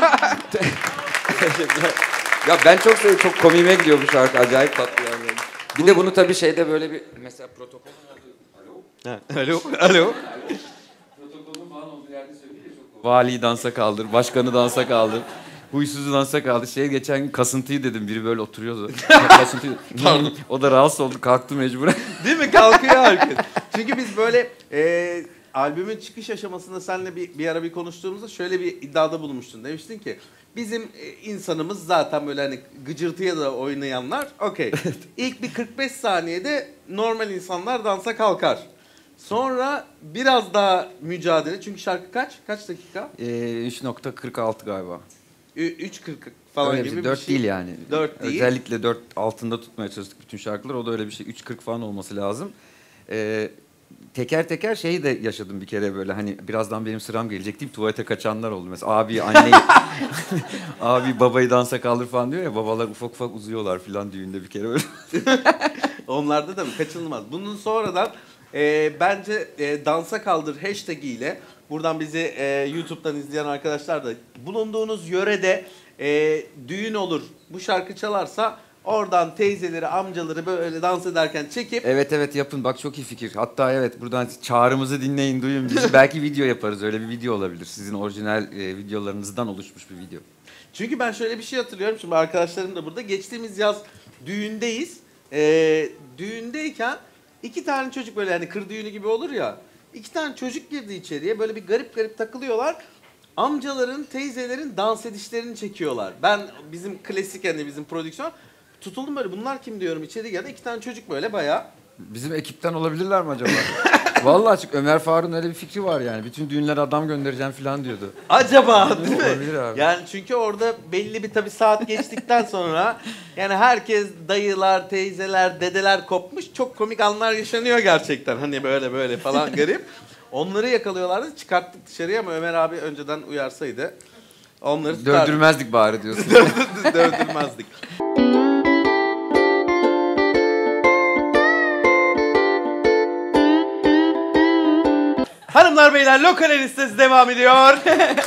Ya ben çok seviyorum. Çok komiğime gidiyor bu şarkı. Acayip tatlı yani. Bir de bunu tabii şeyde böyle bir mesela protokol Alo, alo. protokolün falan olduğu yerde söylüyor çok. Valiyi dansa kaldır, başkanı dansa kaldır. Huysuzu dansa kaldı. Geçen gün kasıntıyı dedim. Biri böyle oturuyordu. Kasıntıyı. O da rahatsız oldu. Kalktı mecburen. Değil mi? Kalkıyor herkes. Çünkü biz böyle albümün çıkış aşamasında seninle bir ara konuştuğumuzda şöyle bir iddiada bulunmuştun. Demiştin ki bizim insanımız zaten böyle hani gıcırtıya da oynayanlar okey. İlk bir 45 saniyede normal insanlar dansa kalkar. Sonra biraz daha mücadele. Çünkü şarkı kaç? Kaç dakika? 3.46 galiba. 3.40 falan Öyle bir gibi şey. bir 4 şey. değil yani. 4 değil. Özellikle 4 altında tutmaya çalıştık bütün şarkılar. O da öyle bir şey. 3.40 falan olması lazım. Teker teker şeyi de yaşadım bir kere böyle. Hani birazdan benim sıram gelecek deyip tuvalete kaçanlar oldu. Mesela abi anneyi, abi babayı dansa kaldır falan diyor ya. Babalar ufak ufak uzuyorlar falan düğünde bir kere böyle. Onlarda da mı? Kaçınılmaz. Bunun sonradan bence dansa kaldır hashtag ile buradan bizi YouTube'dan izleyen arkadaşlar da bulunduğunuz yörede düğün olur bu şarkı çalarsa oradan teyzeleri amcaları böyle dans ederken çekip Evet yapın bak çok iyi fikir. Hatta evet buradan çağrımızı dinleyin duyun bizi. Belki video yaparız öyle bir video olabilir. Sizin orijinal videolarınızdan oluşmuş bir video. çünkü ben şöyle bir şey hatırlıyorum şimdi arkadaşlarım da burada geçtiğimiz yaz düğündeyiz. Düğündeyken 2 tane çocuk böyle hani kır düğünü gibi olur ya 2 tane çocuk girdi içeriye böyle bir garip takılıyorlar. Amcaların, teyzelerin dans edişlerini çekiyorlar. Ben bizim klasik hani bizim prodüksiyon tutuldum böyle bunlar kim diyorum içeri geldi 2 tane çocuk böyle bayağı. Bizim ekipten olabilirler mi acaba? Vallahi açık Ömer Faruk'un öyle bir fikri var yani. Bütün düğünlere adam göndereceğim falan diyordu. Acaba değil mi? Olabilir abi. Yani çünkü orada belli bir tabii saat geçtikten sonra yani herkes dayılar, teyzeler, dedeler kopmuş. Çok komik anlar yaşanıyor gerçekten. Hani böyle falan garip. Onları yakalıyorlardı. Çıkarttık dışarıya ama Ömer abi önceden uyarsaydı onları tutardık. Dövdürmezdik bari diyorsun. Dövdürmezdik. Hanımlar beyler lokal listesi devam ediyor.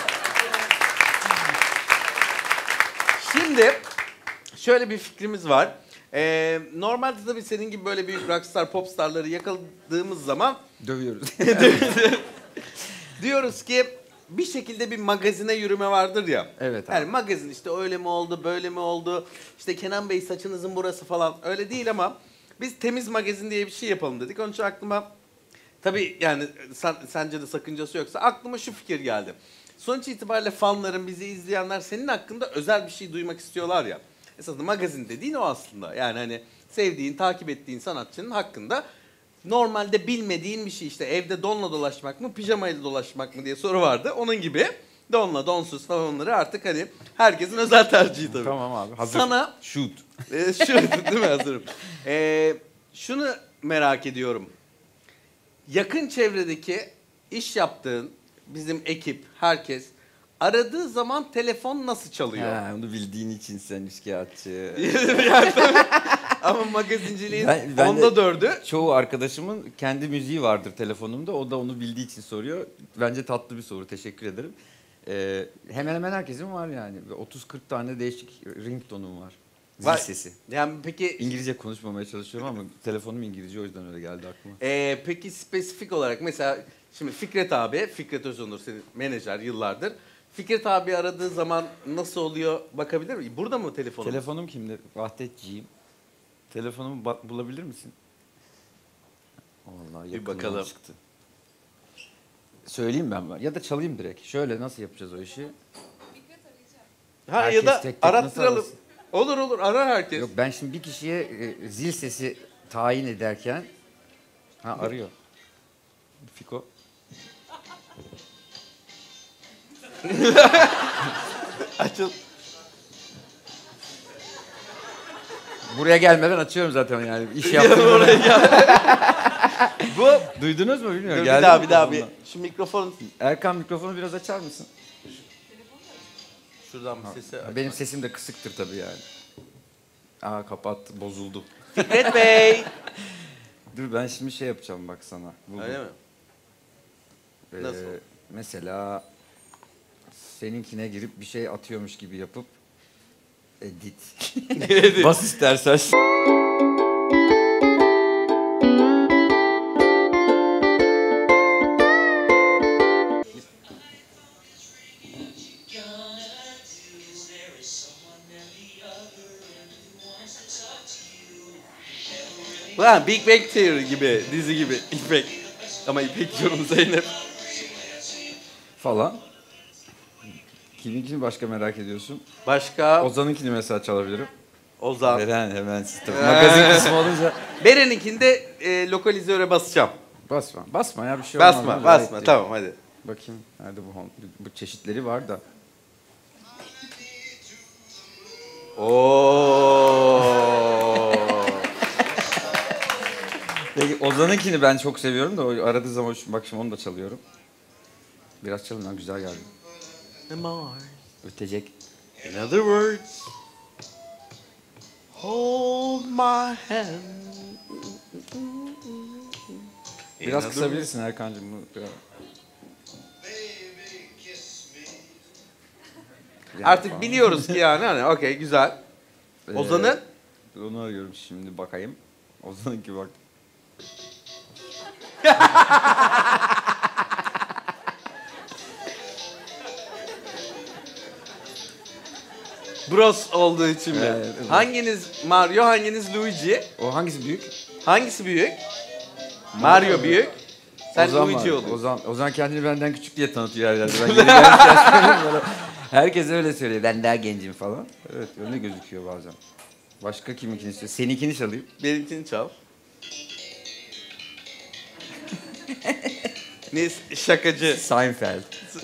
Şimdi şöyle bir fikrimiz var. Normalde tabii senin gibi böyle büyük rockstar, popstarları yakaladığımız zaman Dövüyoruz. diyoruz ki bir şekilde bir magazine yürüme vardır ya. Evet abi. Yani magazin işte öyle mi oldu, böyle mi oldu? İşte Kenan Bey saçınızın burası falan öyle değil ama biz temiz magazin diye bir şey yapalım dedik. Onun için aklıma tabii yani sence de sakıncası yoksa aklıma şu fikir geldi. Sonuç itibariyle fanların, bizi izleyenler senin hakkında özel bir şey duymak istiyorlar ya. Esasında magazin dediğin o aslında. Yani hani sevdiğin, takip ettiğin sanatçının hakkında normalde bilmediğin bir şey işte evde donla dolaşmak mı, pijamayla dolaşmak mı diye soru vardı. Onun gibi donla, donsuz falan onları artık hani herkesin özel tercihi tabii. Tamam abi hazır. Sana Shoot. şu değil mi hazırım. Şunu merak ediyorum. Yakın çevredeki iş yaptığın bizim ekip, herkes aradığı zaman telefon nasıl çalıyor? Ha, onu bildiğin için sen üçkağıtçı. Yani tabii. Ama magazinciliğin Ben onda de 4'ü. çoğu arkadaşımın kendi müziği vardır telefonumda. O da onu bildiği için soruyor. Bence tatlı bir soru. Teşekkür ederim. Hemen hemen herkesin var yani. 30-40 tane değişik ringtone'um var. Zil Var. sesi. Yani peki İngilizce konuşmamaya çalışıyorum ama telefonum İngilizce o yüzden öyle geldi aklıma. peki spesifik olarak mesela şimdi Fikret Özonur senin menajer yıllardır. Fikret abi aradığı zaman nasıl oluyor bakabilir miyim? Burada mı telefonum? Telefonum kimde? Vahdetciğim. Telefonumu bulabilir misin? Vallahi Bir yakından bakalım. çıktı. Söyleyeyim ben ya da çalayım direkt. Şöyle nasıl yapacağız o işi? Ha Herkes ya da tek tek nasıl arattıralım. arasın? Olur arar herkes. Yok ben şimdi bir kişiye zil sesi tayin ederken arıyor. Fiko. Açıl. Buraya gelmeden açıyorum zaten yani. İş yaptım. Oraya gel. Bu Duydunuz mu bilmiyorum. dur, Geldi bir daha mi bir telefonla? şu mikrofon Erkan mikrofonu biraz açar mısın? şuradan bir sesi aç. Benim sesim de kısıktır tabii yani. Kapattı, bozuldu. Fikret Bey. Dur ben şimdi şey yapacağım bak sana. Öyle mi? Nasıl? Mesela seninkine girip bir şey atıyormuş gibi yapıp edit. Bas istersen. Ha, Big Bang Theory gibi, dizi gibi. İpek. Ama İpek diyorum Zeynep. Falan. Kiminkini başka merak ediyorsun? Başka Ozan'ınkini mesela çalabilirim. Ozan. Hemen sistem. Magazin kısmı olunca. Beren'inkinde lokalizöre basacağım. Basma. Basma ya bir şey olmaz. Basma, Gayet basma. iyi. Tamam hadi. Bakayım. Nerede bu çeşitleri var da. Oo. Peki Ozan'ınkini ben çok seviyorum da o aradığı zaman bak şimdi onu da çalıyorum. Biraz çalın lan güzel geldi. Ötecek. In other words, hold my hand. Biraz In kısabilirsin Erkan'cığım. Bunu biraz. Artık biliyoruz ki yani hani okey güzel. Ozan'ın Onu arıyorum şimdi bakayım. Ozan'ınki bak. Bros olduğu için mi? Evet, evet. Hanginiz Mario, hanginiz Luigi? O hangisi büyük? Hangisi büyük? Mario büyük. Sen Ozan Luigi var. oldun. Ozan kendini benden küçük diye tanıtıyor her yerde. Ben geri gelmişler. Herkes öyle söylüyor. Ben daha gencim falan. Evet öyle gözüküyor bazen. Başka kiminkini istiyor? Seninkini çalayım. Benimkini çal. Ne şakacı. Seinfeld.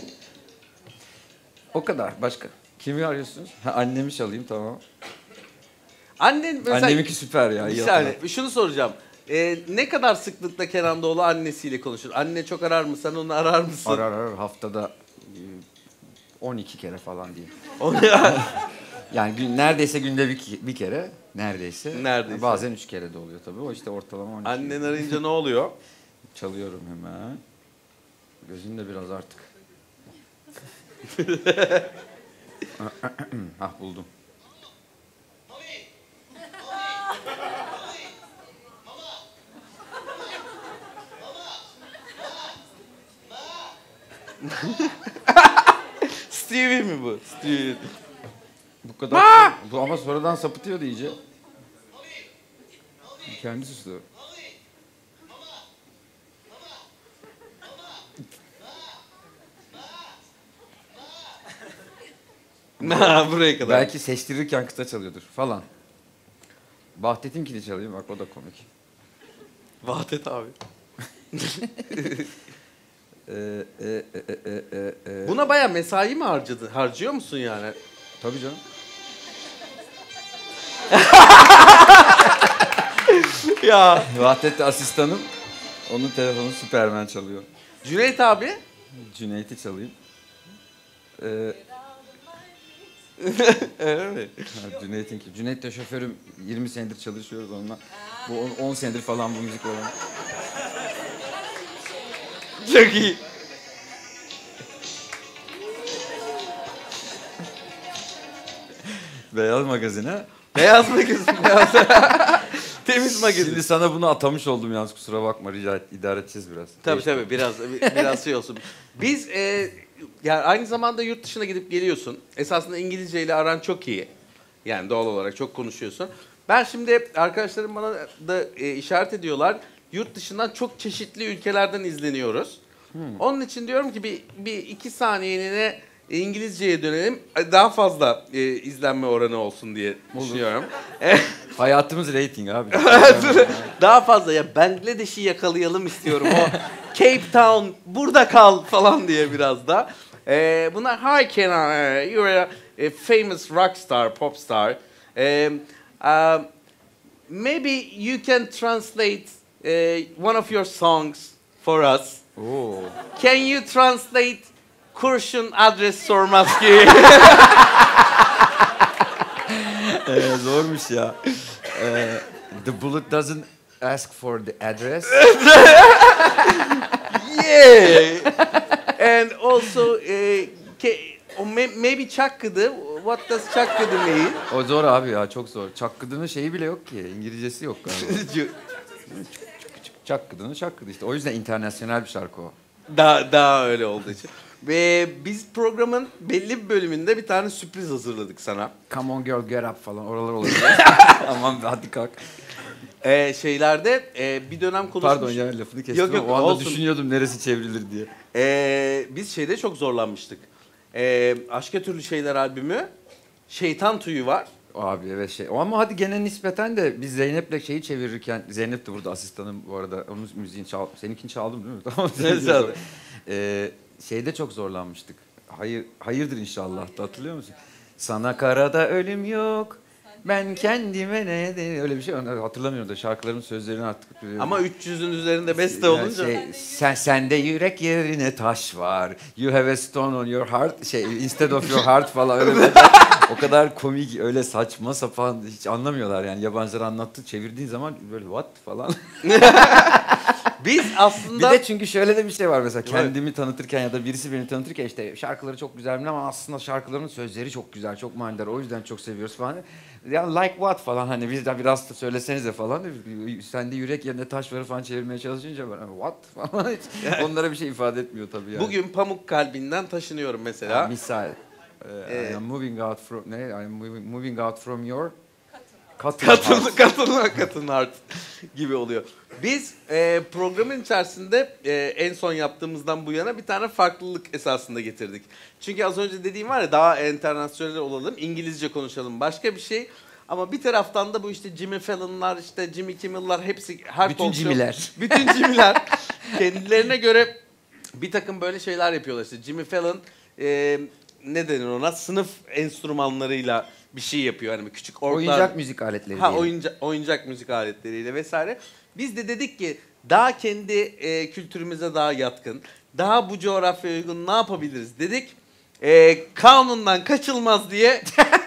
O kadar. Başka. Kimi arıyorsunuz? Ha, annemi çalayım tamam. Annen mesela... Anneminki süper ya. Bir iyi saniye, hatırlat. şunu soracağım. Ne kadar sıklıkla Kenan Doğulu annesiyle konuşur? Anne çok arar mı? Sen onu arar mısın? Arar haftada 12 kere falan diyeyim. Onu ya. Yani neredeyse günde bir kere. Neredeyse. Neredeyse. Bazen 3 kere de oluyor tabii. O işte ortalama 12. Annen arayınca ne oluyor? Çalıyorum hemen. Gözün de biraz artık. Buldum. Stevie mi bu? Stevie. Bu kadar. Bu ama sonradan sapıtıyordu iyice. Kendi sustu. Ha, buraya kadar. Belki seçtirirken kısa çalıyordur falan. Vahdet'inkini çalayım bak o da komik. Vahdet abi. Ee, Buna baya mesai mi harcadın? Harcıyor musun yani? Tabii canım. Ya. Vahdet de asistanım. Onun telefonu Süpermen çalıyor. Cüneyt abi? Cüneyt'i çalayım. Öyle mi? Ha, Cüneyt'inki. Cüneyt de şoförüm. 20 senedir çalışıyoruz onunla. Bu 10 senedir falan bu müzik olan. Çok iyi. Beyaz magazine. Beyaz magazin. Beyaz. Temiz magazin. Şimdi sana bunu atamış oldum yalnız kusura bakma idare edeceğiz biraz. Tabii biraz şey olsun. Biz yani aynı zamanda yurt dışına gidip geliyorsun. Esasında İngilizce ile aran çok iyi. Yani doğal olarak çok konuşuyorsun. Ben şimdi arkadaşlarım bana da işaret ediyorlar. Yurt dışından çok çeşitli ülkelerden izleniyoruz. Onun için diyorum ki bir 2 saniyeliğine İngilizceye dönelim. Daha fazla izlenme oranı olsun diye düşünüyorum. Hayatımız reyting abi. Daha fazla ya Bangladeş'i yakalayalım istiyorum. O Cape Town burada kal falan diye biraz da. Bunlar hi Kenan, you're a famous rock star, pop star. Maybe you can translate one of your songs for us. Oo. Can you translate kurşun adres sormaz ki? Zormuş ya. The bullet doesn't ask for the address. Yeah. And also, maybe çakkıdı. What does çakkıdı mean? O zor abi ya çok zor. Çakkıdının şeyi bile yok ki. İngilizcesi yok galiba. Çakkıdının çakkıdı işte. O yüzden internasyonel bir şarkı o. Daha öyle olduğu için. Ve biz programın belli bir bölümünde bir tane sürpriz hazırladık sana. Come on girl get up falan oralar olabilir. Aman hadi kalk. Şeylerde bir dönem konuşmuş. Pardon ya lafını kestim Yok, ama yok, o anda olsun. düşünüyordum neresi çevrilir diye. Biz şeyde çok zorlanmıştık. Aşka Türlü Şeyler albümü. Şeytan Tüyü var. Abi evet ama hadi gene nispeten de biz Zeynep'le şeyi çevirirken, Zeynep de burada asistanım bu arada, onun müziğini seninkini çaldım değil mi? Tamam. Evet, çaldın. Şeyde çok zorlanmıştık. Hayırdır inşallah da hatırlıyor musun? Sana karada ölüm yok. Ben kendime ne de öyle bir şey hatırlamıyorum da şarkıların sözlerini artık. Ama 300'ün üzerinde beste Yani olunca. sende yürek yerine taş var. You have a stone on your heart. Instead of your heart falan öyle o kadar komik, öyle saçma sapan, hiç anlamıyorlar yani. Yabancılar anlattı, çevirdiğin zaman böyle what falan. Biz aslında... Bir de çünkü şöyle de bir şey var mesela, kendimi tanıtırken ya da birisi beni tanıtırken işte şarkıları çok güzel ama aslında şarkıların sözleri çok güzel, çok manidar, o yüzden çok seviyoruz falan. Ya like what falan, hani bizden biraz da söylesenize falan. Sende yürek yerine taş var falan çevirmeye çalışınca ben what falan hiç onlara bir şey ifade etmiyor tabii yani. Bugün Pamuk Kalbi'nden taşınıyorum mesela. Yani misal. I am moving out from moving out from your Katın art gibi oluyor. Biz programın içerisinde en son yaptığımızdan bu yana bir tane farklılık esasında getirdik. Çünkü az önce dediğim var ya, daha internasyonel olalım, İngilizce konuşalım, başka bir şey. Ama bir taraftan da bu işte Jimmy Fallon'lar, işte Jimmy Kimmel'lar, hepsi her bütün talk show- Jimmy'ler. Bütün Jimmy'ler kendilerine göre bir takım böyle şeyler yapıyorlar. İşte Jimmy Fallon ne denir ona? Sınıf enstrümanlarıyla bir şey yapıyor. Hani küçük orklar. Oyuncak müzik aletleri diyelim. Oyuncak müzik aletleriyle vesaire. Biz de dedik ki daha kendi kültürümüze daha yatkın, daha bu coğrafyaya uygun ne yapabiliriz dedik. Kanundan kaçılmaz diye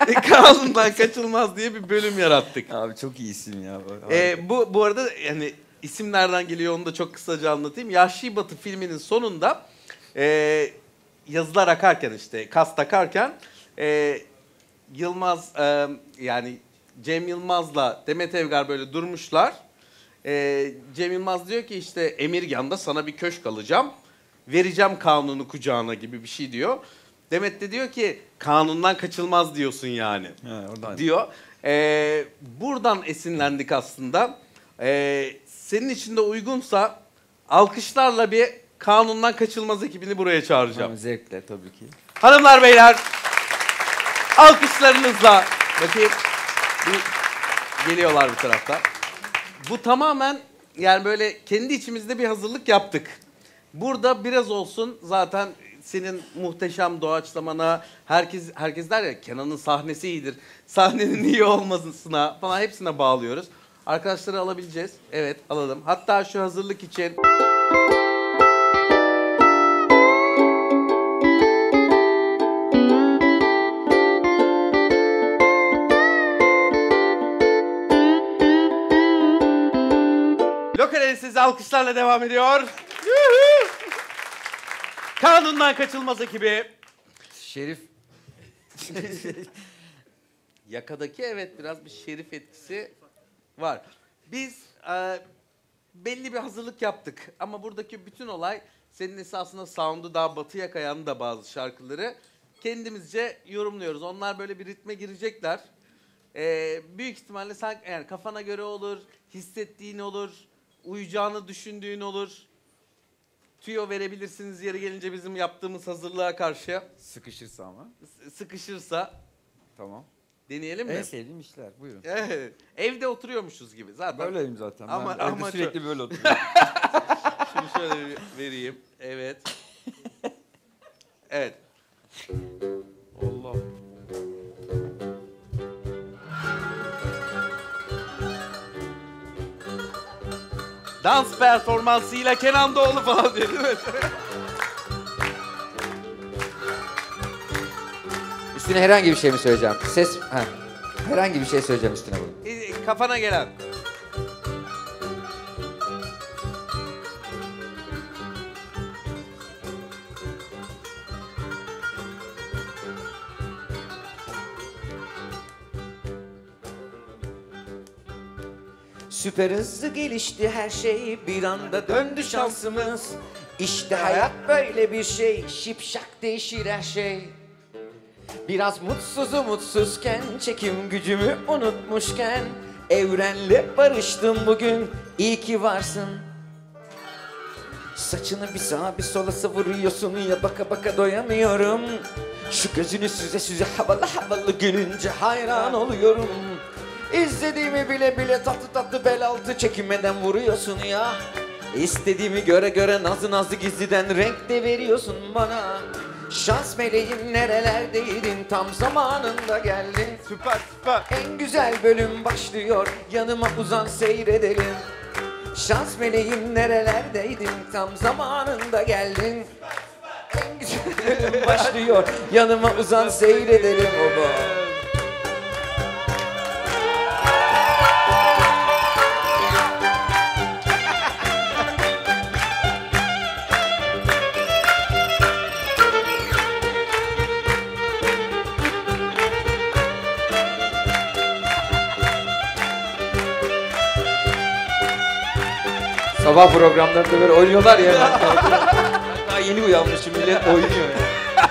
bir bölüm yarattık. Abi çok iyi isim ya. Bu arada yani isim nereden geliyor onu da çok kısaca anlatayım. Yahşi Batı filminin sonunda yazılar akarken, işte kas takarken Yılmaz yani Cem Yılmaz'la Demet Evgar böyle durmuşlar. Cem Yılmaz diyor ki işte Emirgan'da sana bir köşk alacağım. Vereceğim kanunu kucağına gibi bir şey diyor. Demet de diyor ki kanundan kaçılmaz diyorsun yani. Diyor. Buradan esinlendik aslında. Senin için de uygunsa alkışlarla bir kanundan kaçılmaz ekibini buraya çağıracağım. Zevkle tabii ki. Hanımlar beyler, alkışlarınızla bakayım geliyorlar bu tarafta. Bu tamamen yani böyle kendi içimizde bir hazırlık yaptık. Burada biraz olsun zaten senin muhteşem doğaçlamana, herkes der ya Kenan'ın sahnesi iyidir. Sahnenin iyi olmasına falan hepsine bağlıyoruz. Arkadaşları alabileceğiz. Evet, alalım. Hatta şu hazırlık için Lokal Enstezi alkışlarla devam ediyor. Kanundan kaçılmaz ekibi. Şerif. Yakadaki evet biraz bir şerif etkisi var. Biz belli bir hazırlık yaptık ama buradaki bütün olay senin esasında sound'u daha batıya kayan da bazı şarkıları kendimizce yorumluyoruz. Onlar böyle bir ritme girecekler. Büyük ihtimalle sen yani kafana göre olur, hissettiğin olur, uyacağını düşündüğün olur. Tüyo verebilirsiniz yeri gelince bizim yaptığımız hazırlığa karşı. Sıkışırsa ama. Sıkışırsa. Tamam. Deneyelim mi? En sevdiğim işler. Buyurun. Evet. Evde oturuyormuşuz gibi zaten. Böyleyim zaten. Ama- Ben evde ama sürekli böyle oturuyorum. Şunu şöyle bir vereyim. Evet. Evet. Allah. Dans performansıyla Kenan Doğulu falan diye değil mi? Üstüne herhangi bir şey mi söyleyeceğim? Herhangi bir şey söyleyeceğim üstüne bunu. Kafana gelen. Süper hızlı gelişti her şey, bir anda döndü şansımız. İşte hayat böyle bir şey, şipşak değişir her şey. Biraz mutsuzken, çekim gücümü unutmuşken, Evrenle barıştım bugün, iyi ki varsın. Saçını bir sağa bir sola savuruyorsun ya, baka baka doyamıyorum. Şu gözünü süze süze havalı havalı gülünce hayran oluyorum. İzlediğimi bile bile tatlı tatlı bel altı çekinmeden vuruyorsun ya. İstediğimi göre göre nazlı nazlı gizliden renk de veriyorsun bana. Şans meleğim nerelerdeydin, tam zamanında geldin. Süper süper. En güzel bölüm başlıyor, yanıma uzan seyredelim. Şans meleğim nerelerdeydin, tam zamanında geldin. En güzel bölüm başlıyor, yanıma uzan seyredelim oba. Sabah programlarında böyle oynuyorlar ya. Ben daha yeni uyanmışım, millet oynuyor ya.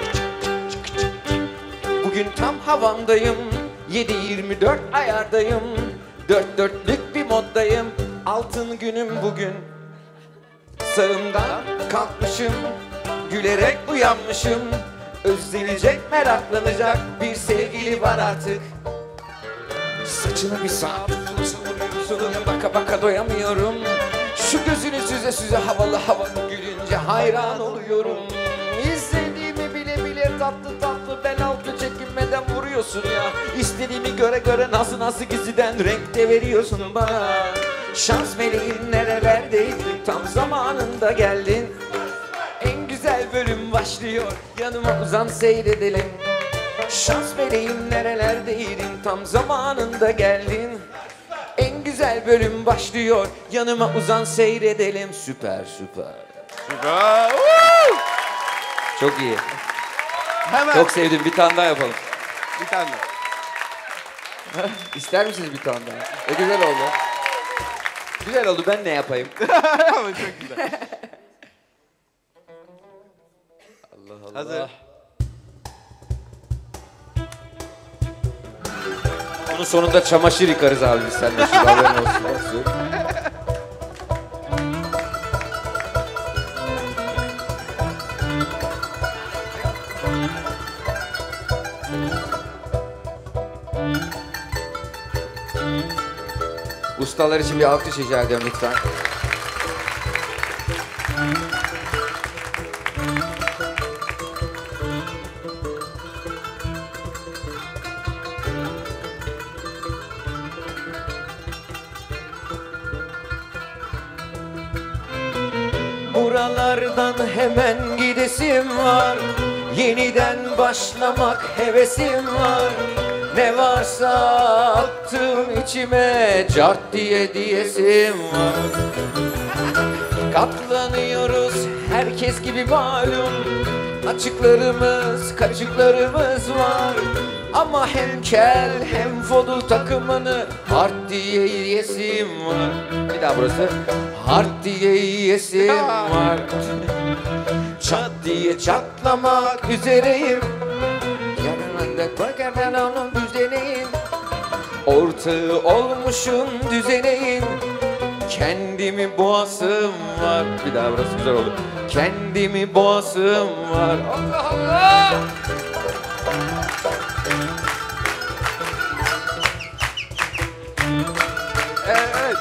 Bugün tam havamdayım, 7/24 ayardayım. Dört dörtlük bir moddayım, altın günüm bugün. Sağımdan kalkmışım, gülerek uyanmışım. Özlenecek, meraklanacak bir sevgili var artık. Saçını bir sağa bir sola savuruyorsun, baka baka doyamıyorum. Şu gözünü süze süze havalı havalı gülünce hayran oluyorum. İzlediğimi bile bile tatlı tatlı bel altı çekinmeden vuruyorsun ya. İstediğimi göre göre nasıl nasıl gizliden renk de veriyorsun bana. Şans meleğin nerelerdeydin, tam zamanında geldin. En güzel bölüm başlıyor, yanıma uzan seyredelim. Şans meleğim nerelerdeydin, tam zamanında geldin. En güzel bölüm başlıyor, yanıma uzan seyredelim. Süper süper. Süper. Çok iyi. Hemen Çok sevdim, bir tane daha yapalım. bir tane. İster misiniz bir tane daha? Güzel oldu. Güzel oldu, ben ne yapayım? Ama çok güzel. Allah Allah. Hazır. Onun sonunda çamaşır yıkarız abi biz seninle, şu haberin olsun. Ustalar için bir alkış rica ediyorum lütfen. Buralardan hemen gidesim var, yeniden başlamak hevesim var. Ne varsa attım içime, cart diye diyesim var. Katlanıyoruz herkes gibi malum, açıklarımız kaçıklarımız var. Ama hem kel hem fodul takımını hard diye yiyesim var. Bir daha burası. Hard diye yiyesim var. Çat diye çatlamak üzereyim. Yanımda koyarken onun düzeneyim. Ortağı olmuşum düzeneyim. Kendimi boğasım var. Bir daha burası güzel oldu. Kendimi boğasım var. Allah Allah! Evet.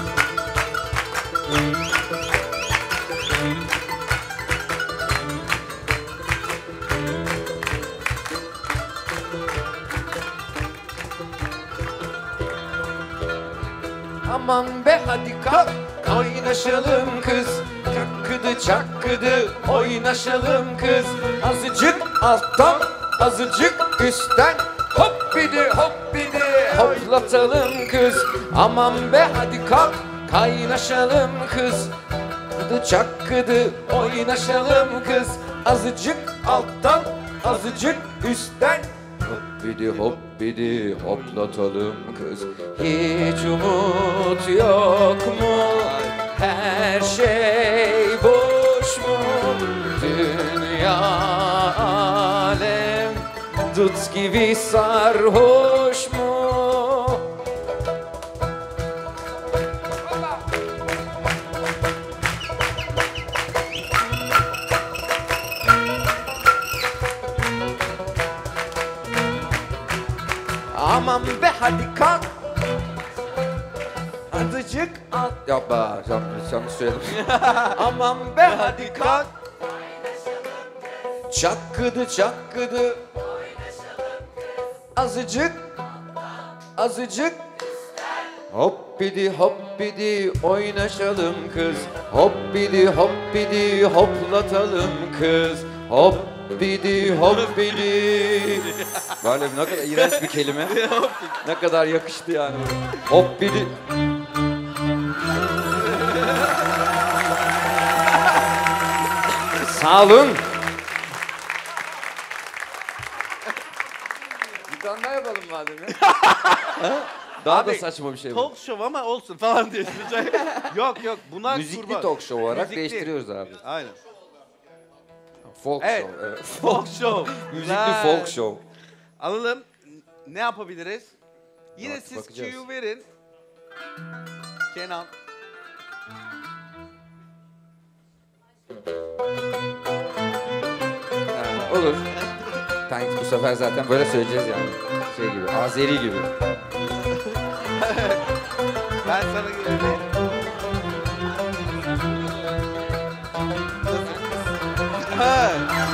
Aman be hadi kalk, kaynaşalım kız. Çakkıdı çakkıdı oynaşalım kız. Azıcık alttan, azıcık üstten. Hop bidi hop bidi hoplatalım kız. Aman be hadi kalk, kaynaşalım kız. Çakkıdı çakkıdı oynaşalım kız. Azıcık alttan, azıcık üstten. Hop bidi hoplatalım kız. Hiç umut yok mu? Her şey boş mu? Dünya alem dut gibi sarhoş mu? Aman be hadi kalk. Azıcık al. Yapma, yanlış söyledim. Aman be hadi kalk. Çakkıdı çakkıdı. Azıcık, azıcık. Hoppidi hoppidi oynaşalım kız. Hoppidi hoppidi hoplatalım kız. Hoppidi hoppidi. Böyle ne kadar iğrenç bir kelime. Ne kadar yakıştı yani. Hoppidi. Sağ olun. Bir tane daha yapalım madem ya. Daha Abi, da saçma bir şey bu. Talk show ama olsun falan diyorsun. yok bunlar Müzikli kurban. talk show olarak Müzikli. değiştiriyoruz abi. Aynen. Folk Evet. show. Evet. Talk show. Müzikli Güzel. folk show. Alalım. Ne yapabiliriz? Yine siz bakacağız. Q'yu verin. Kenan. Ha, olur. Tank bu sefer zaten böyle söyleyeceğiz yani. Şey gibi, Azeri gibi. Ben sana güveneyim. Ha.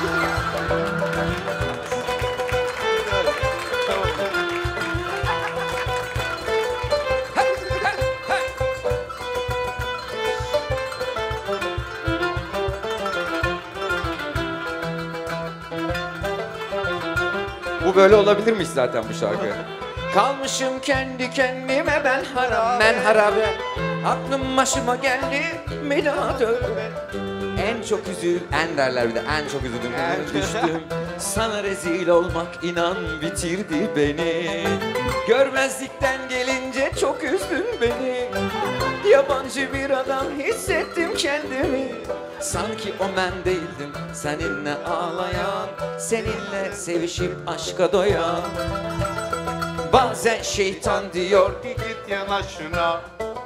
Bu böyle olabilirmiş zaten bu şarkı. Kalmışım kendi kendime ben haram ben harabe. Aklım başıma geldi bir daha tövbe. En çok en derler bir de en çok üzüldüm düştüm. Sana rezil olmak inan bitirdi beni. Görmezlikten gelince çok üzdün beni. Yabancı bir adam hissettim kendimi. Sanki o ben değildim seninle ağlayan, seninle sevişip aşka doyan. Bazen şeytan diyor Git yana şuna.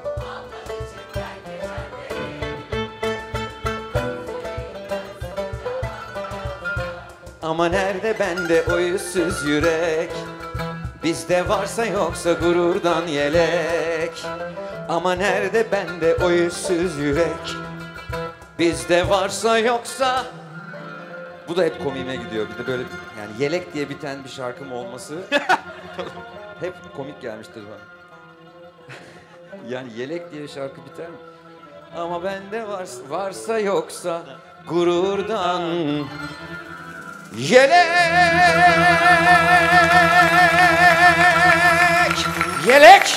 ama nerede bende o yüzsüz yürek. Bizde varsa yoksa gururdan yelek. Ama nerede bende o yüzsüz yürek. Bizde varsa yoksa. Bu da hep komiğime gidiyor. Bir de böyle yani yelek diye biten bir şarkım olması hep komik gelmiştir bana. Yani yelek diye şarkı biter mi? Ama bende varsa yoksa gururdan yelek. Yelek.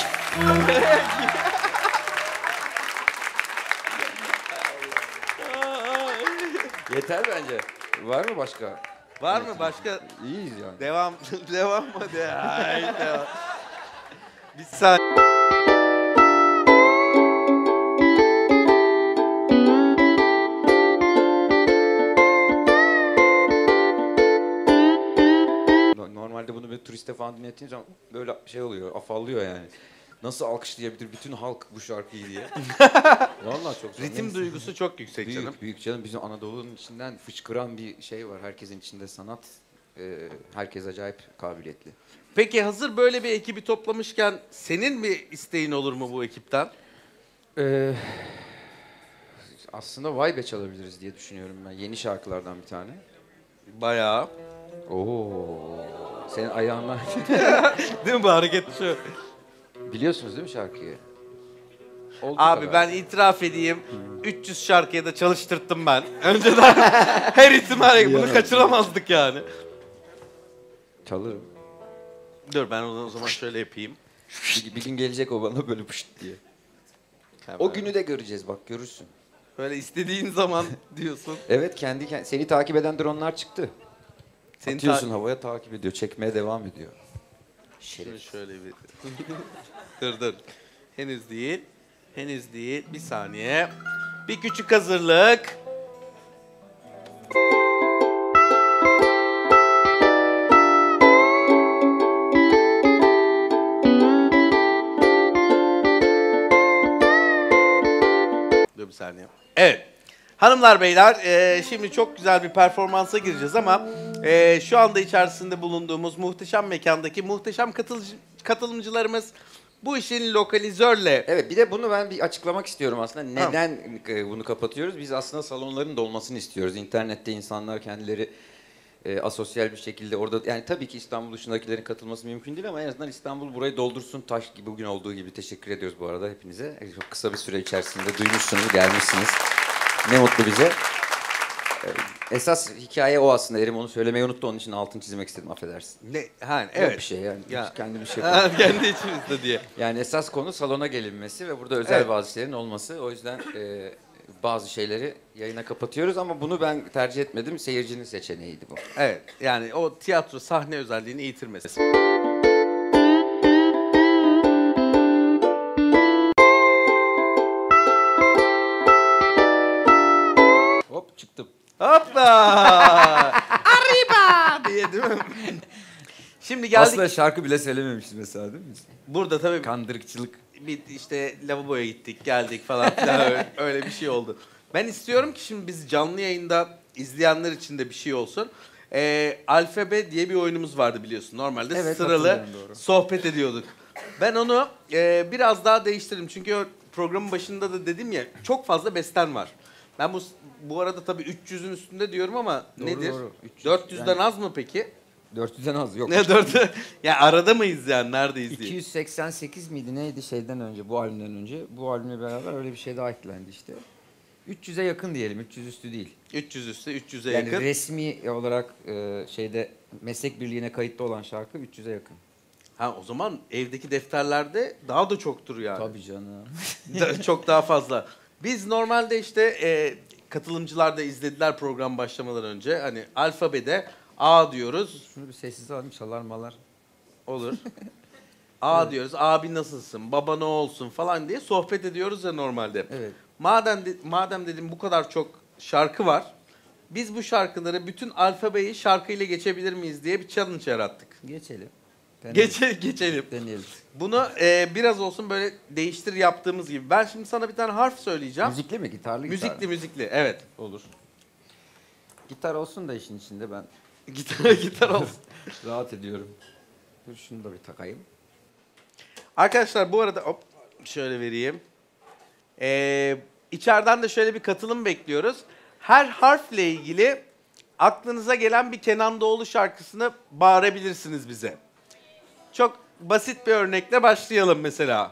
Yeter bence. Var mı başka? Var mı başka? İyiyiz yani. Devam. Devam mı? Ay, devam. Bir saniye. Normalde bunu böyle turiste falan dinlettiğim zaman böyle şey oluyor, afallıyor yani. Nasıl alkışlayabilir bütün halk bu şarkıyı diye. Vallahi çok zor. Ritim Neyse. duygusu çok yüksek canım. Büyük canım. Bizim Anadolu'nun içinden fışkıran bir şey var. Herkesin içinde sanat. Herkes acayip kabiliyetli. Peki hazır böyle bir ekibi toplamışken senin bir isteğin olur mu bu ekipten? Aslında Vay Be çalabiliriz diye düşünüyorum ben. Yeni şarkılardan bir tane. Bayağı. Oo. Senin ayağına... Değil mi bu hareket şu? Biliyorsunuz değil mi şarkıyı? Olduğu Abi kadar. ben itiraf edeyim. 300 şarkıya da çalıştırttım ben. Önceden her ihtimalle bunu kaçıramazdık yani. Çalırım. Dur ben o zaman şöyle yapayım. Bir gün gelecek o bana böyle pışt diye. O günü de göreceğiz bak görürsün. Böyle istediğin zaman diyorsun. Evet seni takip eden dronlar çıktı. Seni Atıyorsun havaya takip ediyor. Çekmeye devam ediyor. Şimdi şöyle bir... dur. Henüz değil. Henüz değil. Bir saniye. Bir küçük hazırlık. Dur bir saniye. Evet. Hanımlar beyler şimdi çok güzel bir performansa gireceğiz ama şu anda içerisinde bulunduğumuz muhteşem mekandaki muhteşem katılımcılarımız bu işin lokalizörle... Evet, bir de bunu ben bir açıklamak istiyorum aslında. Neden bunu kapatıyoruz? Biz aslında salonların dolmasını istiyoruz. İnternette insanlar kendileri asosyal bir şekilde orada... Yani tabii ki İstanbul dışındakilerin katılması mümkün değil ama en azından İstanbul burayı doldursun. Taş gibi bugün olduğu gibi. Teşekkür ediyoruz bu arada hepinize. Çok kısa bir süre içerisinde duymuşsunuz, gelmişsiniz. Ne mutlu bize. Esas hikaye o aslında. Erim onu söylemeyi unuttu. Onun için altını çizmek istedim. Affedersin. Ne? Ha, Yok evet. bir şey yani. Ya. Kendim bir şey yapıyorum. Kendi içimizde diye. Yani esas konu salona gelinmesi ve burada özel Evet. bazı şeylerin olması. O yüzden bazı şeyleri yayına kapatıyoruz ama bunu ben tercih etmedim. Seyircinin seçeneğiydi bu. Evet, yani o tiyatro sahne özelliğini yitirmesi. Hop çıktım. Hoppa! Arriba! diye değil mi? Şimdi geldik. Aslında şarkı bile söylememişiz mesela değil mi? Burada tabii Kandırıkçılık. bir işte lavaboya gittik, geldik falan filan öyle bir şey oldu. Ben istiyorum ki şimdi biz canlı yayında izleyenler için de bir şey olsun. Alfabe diye bir oyunumuz vardı biliyorsun. Normalde Evet, sıralı hatırlıyorum, doğru. sohbet ediyorduk. Ben onu biraz daha değiştirdim. Çünkü o programın başında da dedim ya çok fazla besten var. Ben bu arada tabii 300'ün üstünde diyorum ama Doğru, nedir? doğru. 300 400'den yani- az mı peki? 400'den az yok. Ne 400? Ya arada mıyız yani? Neredeyiz diye. 288 miydi neydi şeyden önce, bu albümden önce. Bu albümle beraber öyle bir şey daha eklendi işte. 300'e yakın diyelim, 300 üstü değil. 300 üstü, 300'e Yani yakın. resmi olarak şeyde meslek birliğine kayıtlı olan şarkı 300'e yakın. Ha o zaman evdeki defterlerde daha da çoktur yani. Tabii canım. Çok daha fazla. Biz normalde işte katılımcılar da izlediler program başlamadan önce. Hani alfabede A diyoruz. Şunu bir sessize alayım, çalar malar. Olur. A diyoruz. Abi nasılsın? Baba ne olsun falan diye sohbet ediyoruz ya normalde. Evet. Madem dedim bu kadar çok şarkı var. Biz bu şarkıları bütün alfabeyi şarkıyla geçebilir miyiz diye bir challenge yarattık. Geçelim. Deneyelim. Geçelim. Deneyelim. Bunu biraz olsun böyle değiştir yaptığımız gibi. Ben şimdi sana bir tane harf söyleyeceğim. Müzikli mi? Gitarlı gitar. Müzikli. Evet. Olur. Gitar olsun da işin içinde ben Gitar olsun. rahat ediyorum. Dur şunu da bir takayım. Arkadaşlar bu arada hop şöyle vereyim. İçeriden de şöyle bir katılım bekliyoruz. Her harfle ilgili aklınıza gelen bir Kenan Doğulu şarkısını bağırabilirsiniz bize. Çok basit bir örnekle başlayalım mesela.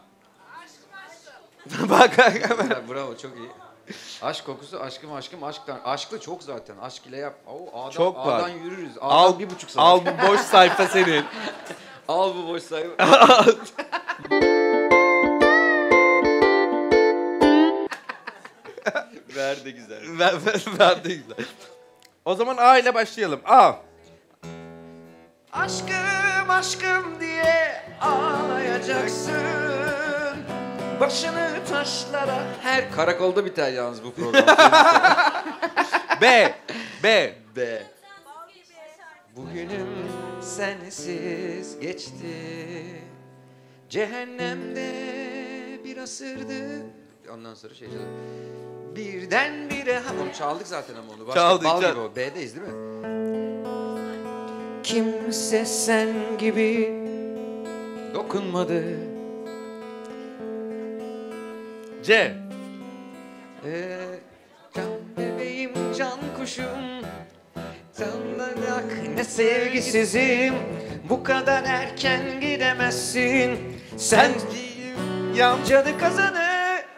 Bak. Ya, bravo, çok iyi. Aşk kokusu, aşkım aşktan. Aşklı çok zaten. Aşk ile yap. A'dan, Çok var. A'dan yürürüz. A'dan Al 1,5 saat. Al bu boş sayfa senin. Al bu boş sayı. Ver de güzel. Ver de güzel. O zaman A ile başlayalım. A. Aşkım aşkım diye ağlayacaksın. Başını taşlara her... Karakolda biter yalnız bu program. B. B. Bugünüm sensiz geçti. Cehennemde bir asırdı. Ondan sonra şey çalalım. Birdenbire Onu çaldık zaten ama onu. Başka Çaldık, bal çal- gibi o. B'deyiz değil mi? kimse sen gibi dokunmadı. C. Can bebeğim, can kuşum. Tanıdık ne sevgisizim. Bu kadar erken gidemezsin. Sen Yan. cadı kazanı.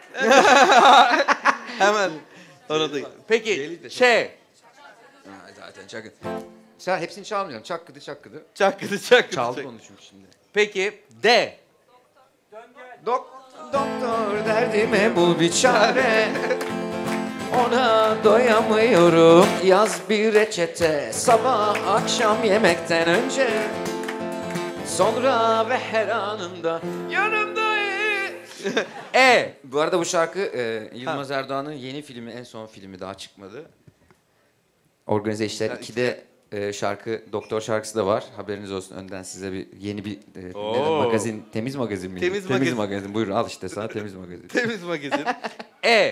Hemen. Orada. Peki. Gelip de- Ç. Ha, zaten çakın. Sen hepsini çalmayacağım. Çakkıdı. Çakkıdı. Çaldık onu çünkü şimdi. Peki. D. Doktor derdime bul bir çare. Ona doyamıyorum. Yaz bir reçete. Sabah akşam yemekten önce. Sonra ve her anında yanımda. E. Bu arada bu şarkı Yılmaz Erdoğan'ın yeni filmi, en son filmi daha çıkmadı. Organize İşler Ha, 2'de şarkı, doktor şarkısı da var. Haberiniz olsun, önden size yeni bir Oo. magazin, temiz magazin miydi? Temiz magazin. magazin. Buyurun al işte sana temiz magazin. Temiz magazin. E.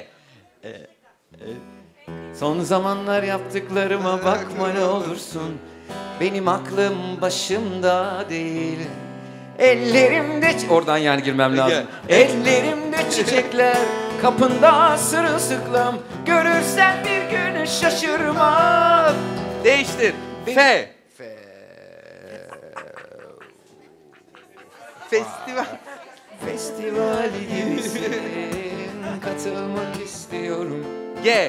Son zamanlar yaptıklarıma bakma ne olursun. Benim aklım başımda değil. Ellerimde oradan yani girmem lazım. Ellerimde çiçekler, kapında sırılsıklam. Görürsen bir gün şaşırma. Değiştir. F. Festival. Festivali gibisin, katılmak istiyorum. G.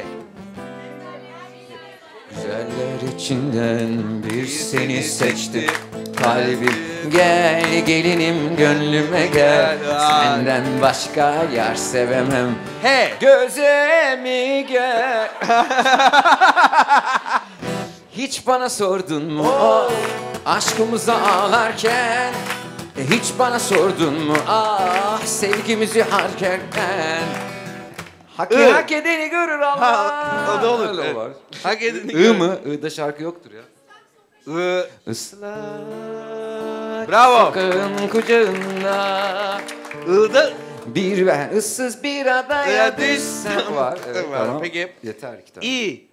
Güzeller içinden bir seni seçtim. Kalbim gel gelinim gönlüme gel. Senden başka yar sevemem. H. Göze mi gel? Hiç bana sordun mu aşkımıza ağlarken? Hiç bana sordun mu sevgimizi harcarken? Hak edeni görür Allah. O da olur. Öyle Evet. var. Hak edeni I gör. mı? I'da şarkı yoktur ya. I. Islak Bravo. sakın kucağında. I'da Bir ben ıssız bir adaya Ya düşsem var. Evet, Var. tamam. Peki. Yeter ki tamam. İ.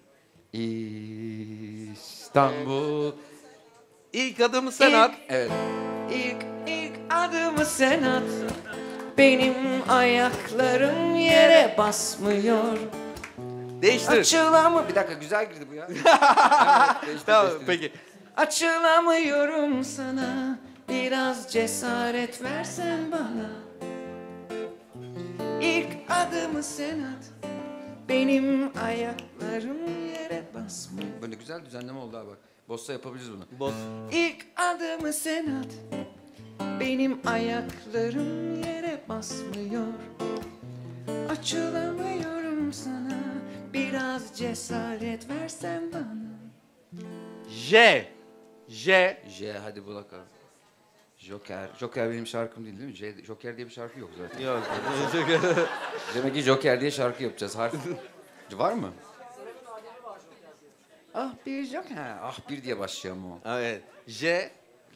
İstanbul. İlk adımı sen at. Evet. İlk adımı sen at. Benim ayaklarım yere basmıyor. Değiştir. Açılamı... Bir dakika güzel girdi bu ya. Evet, değiştir, Tamam değiştir. peki. Açılamıyorum sana. Biraz cesaret versen bana. İlk adımı sen at. Benim ayaklarım yere basmıyor. Böyle güzel düzenleme oldu abi bak. Bossa yapabiliriz bunu. Boss. İlk adımı sen at. Benim ayaklarım yere basmıyor. Açılamıyorum sana. Biraz cesaret versen bana. J. J. J hadi bul bakalım. Joker. Joker benim şarkım değil mi? Joker diye bir şarkı yok zaten. Yok. Demek ki Joker diye şarkı yapacağız. Harf. Var mı? Ah bir Joker. Ah bir diye başlıyor mu? Evet. J.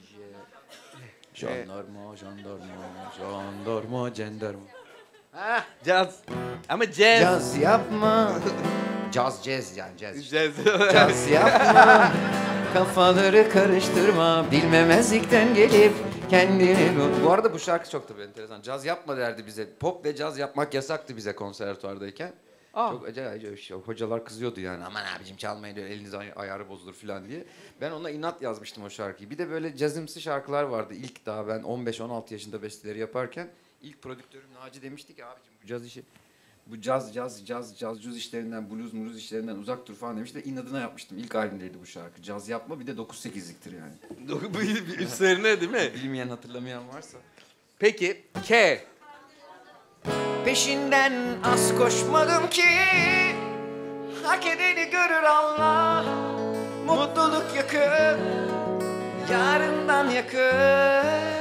Jandarma, jandarma. Ha, caz. Ama jazz. Caz yapma. Jazz yani jazz. Jazz. Caz yapma. Kafaları karıştırma. Bilmemezlikten gelip kendini... Bu arada bu şarkı çok tabii enteresan. Caz yapma derdi bize. Pop ve caz yapmak yasaktı bize konservatuardayken. Çok acayip şey. Hocalar kızıyordu yani. Aman abicim çalmayın eliniz ayarı bozulur falan diye. Ben ona inat yazmıştım o şarkıyı. Bir de böyle cazımsı şarkılar vardı. İlk daha ben 15-16 yaşında besteleri yaparken ilk prodüktörüm Naci demişti ki abicim bu caz işi bu caz işlerinden, blues işlerinden uzak dur falan demişti. İnadına yapmıştım. İlk halimdeydi bu şarkı. Caz yapma bir de 9-8'liktir yani. Bu üstlerine değil mi? Bilmeyen, hatırlamayan varsa. Peki. K. Peşinden az koşmadım ki hak edeni görür Allah. Mutluluk yakın, yarından yakın.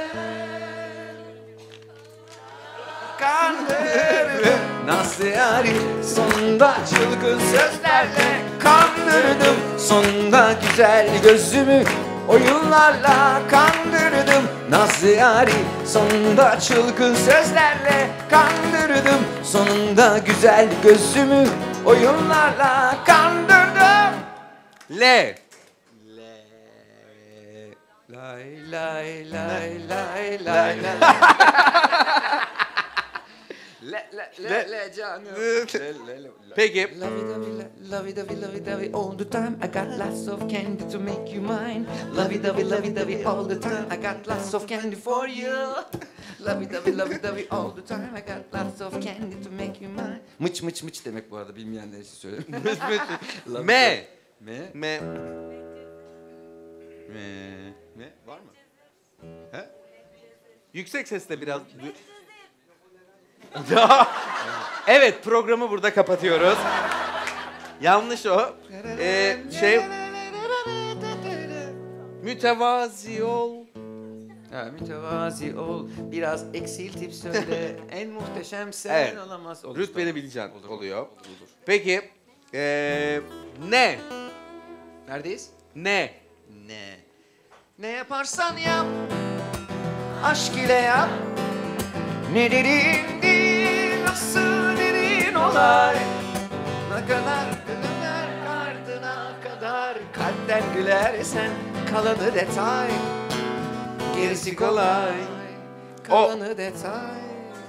Kandırdım nasıl yarim sonunda çılgın sözlerle kandırdım. Sonunda güzel gözümü oyunlarla kandırdım. Nasıl yarim sonunda çılgın sözlerle kandırdım. Sonunda güzel gözümü oyunlarla kandırdım. L. Lay lay lay lay lay lay. Le canım. Peki. Lovey-dovey all the time. I got lots of candy to make you mine. Lovey-dovey all the time. I got lots of candy for you. Lovey-dovey all the time. I got lots of candy to make you mine. Mıç mıç mıç demek bu arada bilmeyenler için söyleyeyim. M. M. M. Ne? Var mı? He? Yüksek sesle biraz. Evet, programı burada kapatıyoruz. Yanlış o. Mütevazi ol. Ha, mütevazi ol, biraz eksiltip söyle, en muhteşem sen Evet. olamaz. Olur, Rütbeni bileceksin Olur, oluyor. olur. Peki. Ne? Neredeyiz? Ne? Ne yaparsan yap, aşk ile yap. Ne dedin değil, nasıl dedin olay. Ne kadar güler ardına kadar, kalpten gülersen kalanı detay. Gerisi kolay. kalanı detay.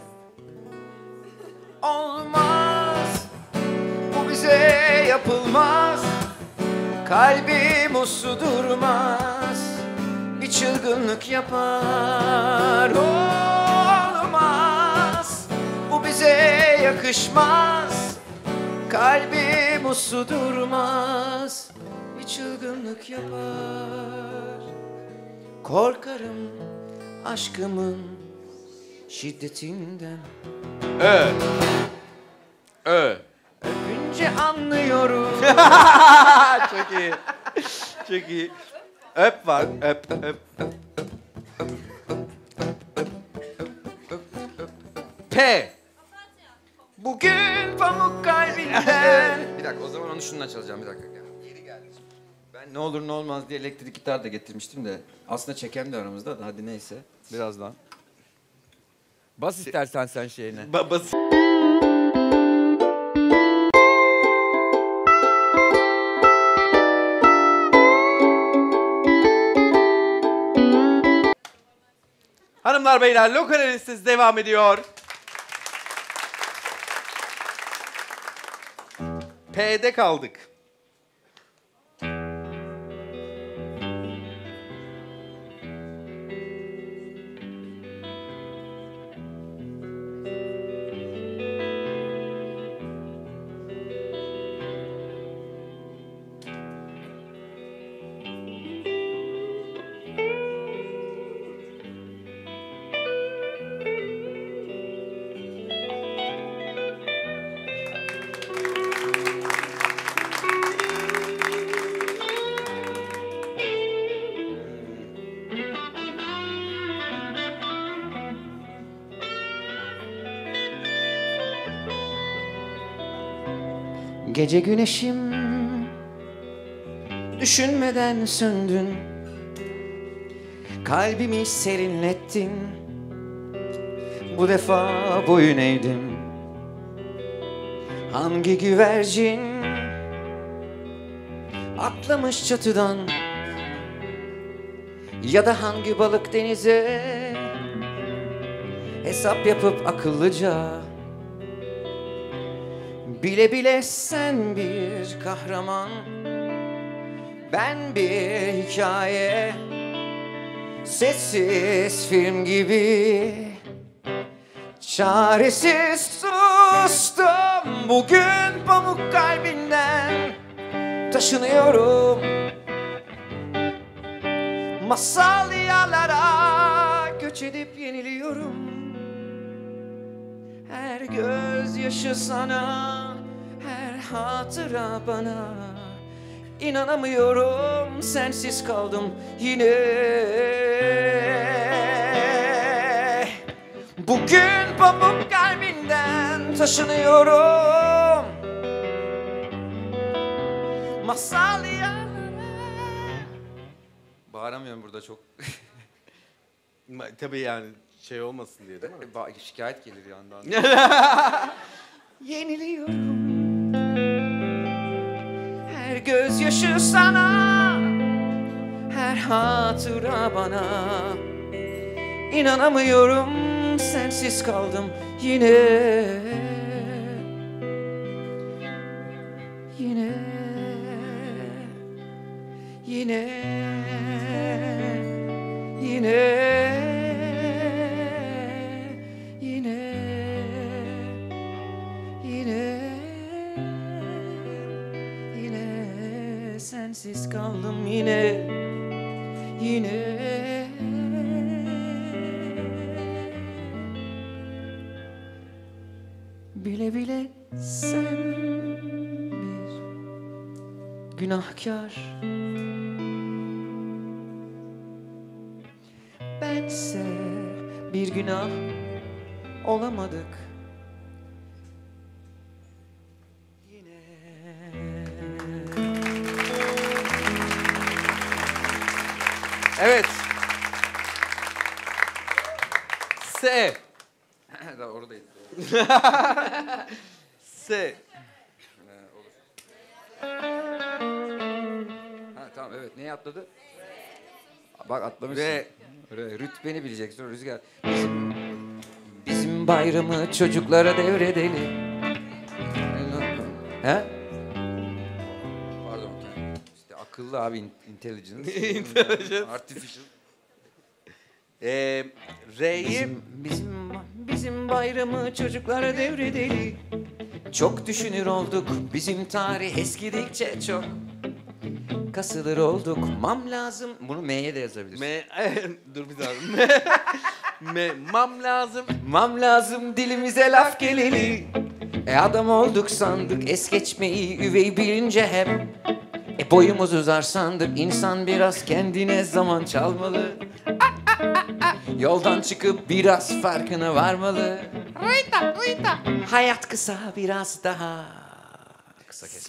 Olmaz, bu bize yapılmaz. Kalbim uslu durmaz, bir çılgınlık yapar. Olmaz, bu bize yakışmaz. Kalbim uslu durmaz, bir çılgınlık yapar. Korkarım aşkımın şiddetinden. Öpünce anlıyorum. Çok iyi. Çok iyi. Öp var. Öp öp öp. P. Bugün pamuk kalbinden. Bir dakika, o zaman onu şununla çalacağım, bir dakika. Yeri geldi. Ben ne olur ne olmaz diye elektrik gitar da getirmiştim de. Aslında çekem de aramızda da, hadi neyse. Birazdan. Bas istersen sen şeyine. Babası. Hanımlar beyler, lokal analiz devam ediyor. P'de kaldık. Gece güneşim, düşünmeden söndün. Kalbimi serinlettin. Bu defa boyun eğdim. Hangi güvercin atlamış çatıdan, ya da hangi balık denize hesap yapıp akıllıca, bile bile sen bir kahraman, ben bir hikaye, sessiz film gibi çaresiz sustum. Bugün pamuk kalbinden taşınıyorum, masal diyarlara göç edip yeniliyorum. Her gözyaşı sana, her hatıra bana. İnanamıyorum, sensiz kaldım yine. Bugün pamuk kalbinden taşınıyorum, masal diyarlara. Bağıramıyorum burada çok. Tabii yani şey olmasın diye değil mi? Şikayet gelir yandan. Yeniliyorum. Her gözyaşı sana, her hatıra bana. İnanamıyorum, sensiz kaldım yine. Yine. Yine. Yine. Sensiz kaldım yine, yine. Bile bile sen bir günahkar, bense bir günah olamadık. Evet. S. Daha oradaydı. S. Olur. Ha tamam, evet. Neyi atladı? Bak atlamışsın. Ve rütbeni bileceksin Rüzgar. Bizim bizim bayramı çocuklara devredelim. He? Pardon. İşte akıllı abi intelligence. Intelligence. Artificial. R'yi Bizim bayramı çocuklara devredelim. Çok düşünür olduk, bizim tarih eskidikçe çok. Kasılır olduk, mam lazım. Bunu M'ye de yazabilirsin. dur bir daha. Mam lazım. Mam lazım dilimize laf geleli. Adam olduk sandık es geçmeyi üvey bilince hep. Boyumuz uzar sandık insan biraz kendine zaman çalmalı. Yoldan çıkıp biraz farkına varmalı. Hayat kısa biraz daha. Kısa kes.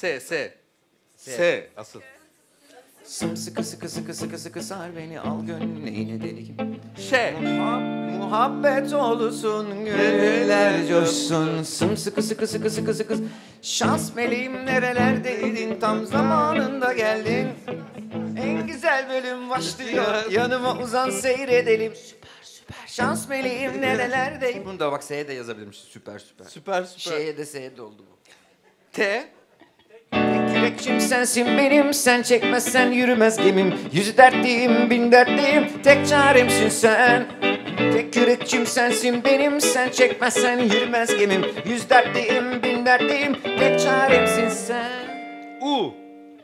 S asıl. Sımsıkı sıkı sıkı sıkı sıkı sar beni al gönlüne deli gibi. Muhabbet olsun gönüller coşsun. Sımsıkı sıkı sıkı sıkı sıkı. Şans meleğim nerelerdeydin tam zamanında geldin. En güzel bölüm başlıyor yanıma uzan seyredelim. Süper şans meleğim nerelerdeydin. Bunu da bak S'ye de yazabilirmişiz süper. Süper. Ş'ye de S'ye de oldu bu. T. Tek yürekçim sensin benim, sen çekmezsen yürümez gemim. Yüzü dertliyim, bin dertliyim, tek çaremsin sen. Tek yürekçim sensin benim, sen çekmezsen yürümez gemim. Yüz dertliyim, bin dertliyim, tek çaremsin sen. U.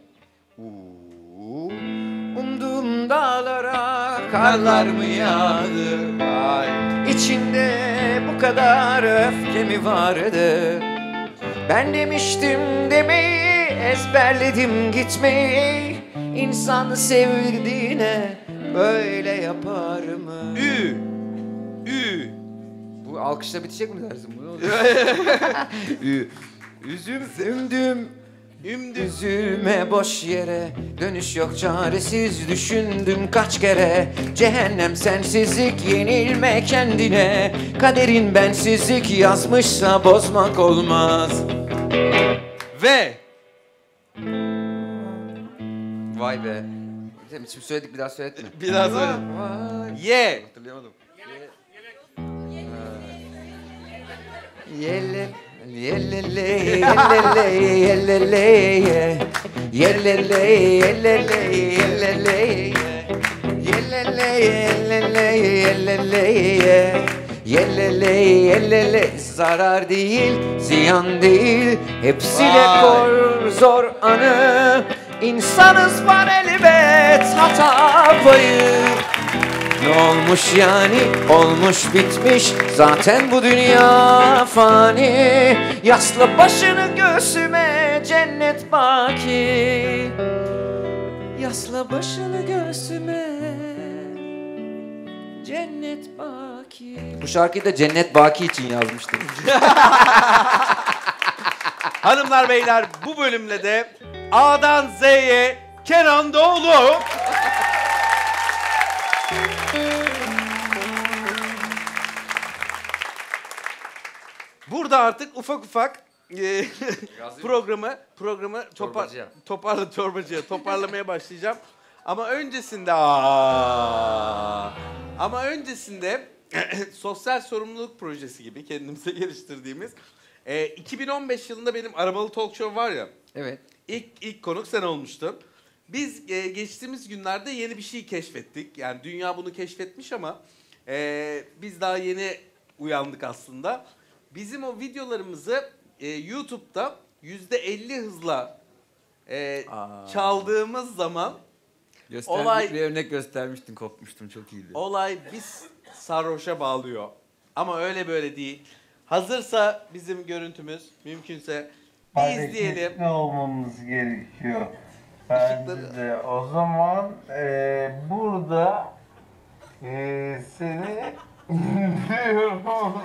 Umduğum dağlara karlar mı yağdı? Ay. İçinde bu kadar öfke mi vardı? Ben demiştim demeyi, ezberledim gitmeyi. İnsan sevdiğine böyle yapar mı? Ü. Bu alkışla bitecek mi dersin? Bu ne oluyor? Üzüldüm. Üzülme boş yere, dönüş yok çaresiz düşündüm kaç kere. Cehennem sensizlik, yenilme kendine. Kaderin bensizlik yazmışsa bozmak olmaz. V. Vay be. Şimdi söyledik bir daha söyletme. Biraz öyle. Vay. Y. Hatırlayamadım. Yelle yellele yellele yellele yellele yellele yellele yellele yellele yellele yellele zarar değil ziyan değil hepsi de kor zor anı insanız var elbet hata payı. Ne olmuş yani? Olmuş bitmiş zaten bu dünya fani. Yasla başını göğsüme cennet baki. Yasla başını göğsüme cennet baki. Bu şarkıyı da Cennet Baki için yazmıştım. Hanımlar beyler bu bölümle de A'dan Z'ye Kenan Doğulu. Burada artık ufak programı toparlamaya başlayacağım. Ama öncesinde sosyal sorumluluk projesi gibi kendimize geliştirdiğimiz 2015 yılında benim arabalı talk show var ya. Evet. İlk konuk sen olmuştun. Biz geçtiğimiz günlerde yeni bir şey keşfettik. Yani dünya bunu keşfetmiş ama biz daha yeni uyandık aslında. Bizim o videolarımızı YouTube'da %50 hızla çaldığımız zaman Bir örnek göstermiştin, kopmuştum, çok iyiydi. olay biz sarhoşa bağlıyor. Ama öyle böyle değil. Hazırsa bizim görüntümüz mümkünse bir izleyelim. Hareketli olmamız gerekiyor. Bence de. O zaman burada seni diyorum.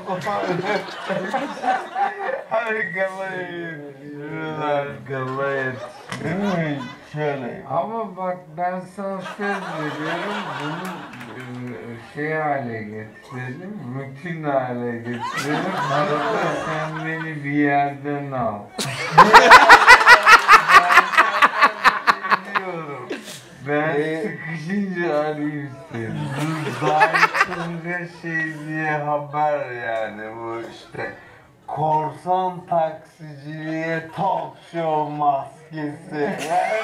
Harikalayın. Harikalayın. Değil mi? Şöyle. Ama bak ben sana söz veriyorum. Bunu şey hale getirelim. Rutin hale getirelim. Arada sen beni bir yerden al. Ben sıkışınca arayayım seni. Zayıfınca şey diye haber yani. şov maskesi.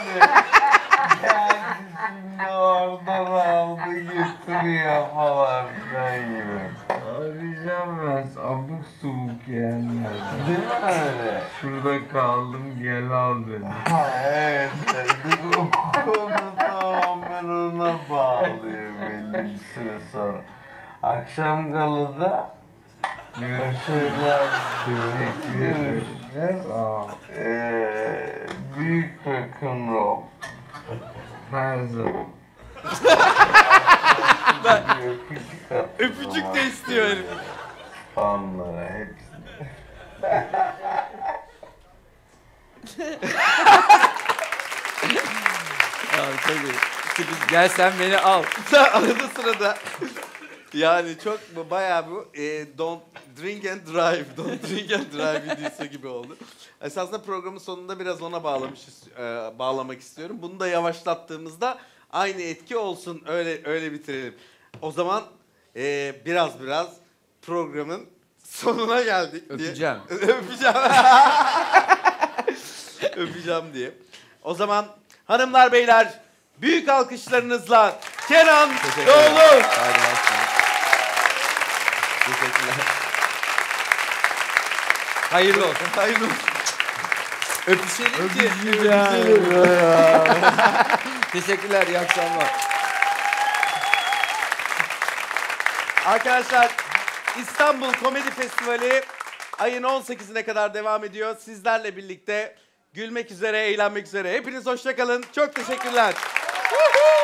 Yani şimdi oradan aldı götürüyor falan gibi. Arayacağım ben abuk subuk yerler. Değil mi öyle? Şurada kaldım gel al beni. Ha evet. O konu tamamen ona bağlıyor belli bir süre sonra. Akşam galıda görüşürüz. Görüşürüz. Büyük rock'n'roll. Her zaman. Öpücük de istiyor herif. Fanlara hepsine. Abi tabii. Gel sen beni al. Arada sırada yani çok bayağı bu Don't Drink and Drive, Don't Drink and Drive videosu gibi oldu. Esasında programın sonunda biraz ona bağlamak istiyorum. Bunu da yavaşlattığımızda aynı etki olsun, öyle bitirelim. O zaman biraz programın sonuna geldik diye. Öpeceğim. Öpeceğim. Öpeceğim diye. O zaman hanımlar beyler büyük alkışlarınızla Kenan Doğulu. Teşekkürler. Hayırlı olsun. Hayırlı olsun. Öpüşelim ki. Teşekkürler, iyi akşamlar. Arkadaşlar İstanbul Komedi Festivali ayın 18'ine kadar devam ediyor. Sizlerle birlikte gülmek üzere, eğlenmek üzere. Hepiniz hoşça kalın. Çok teşekkürler.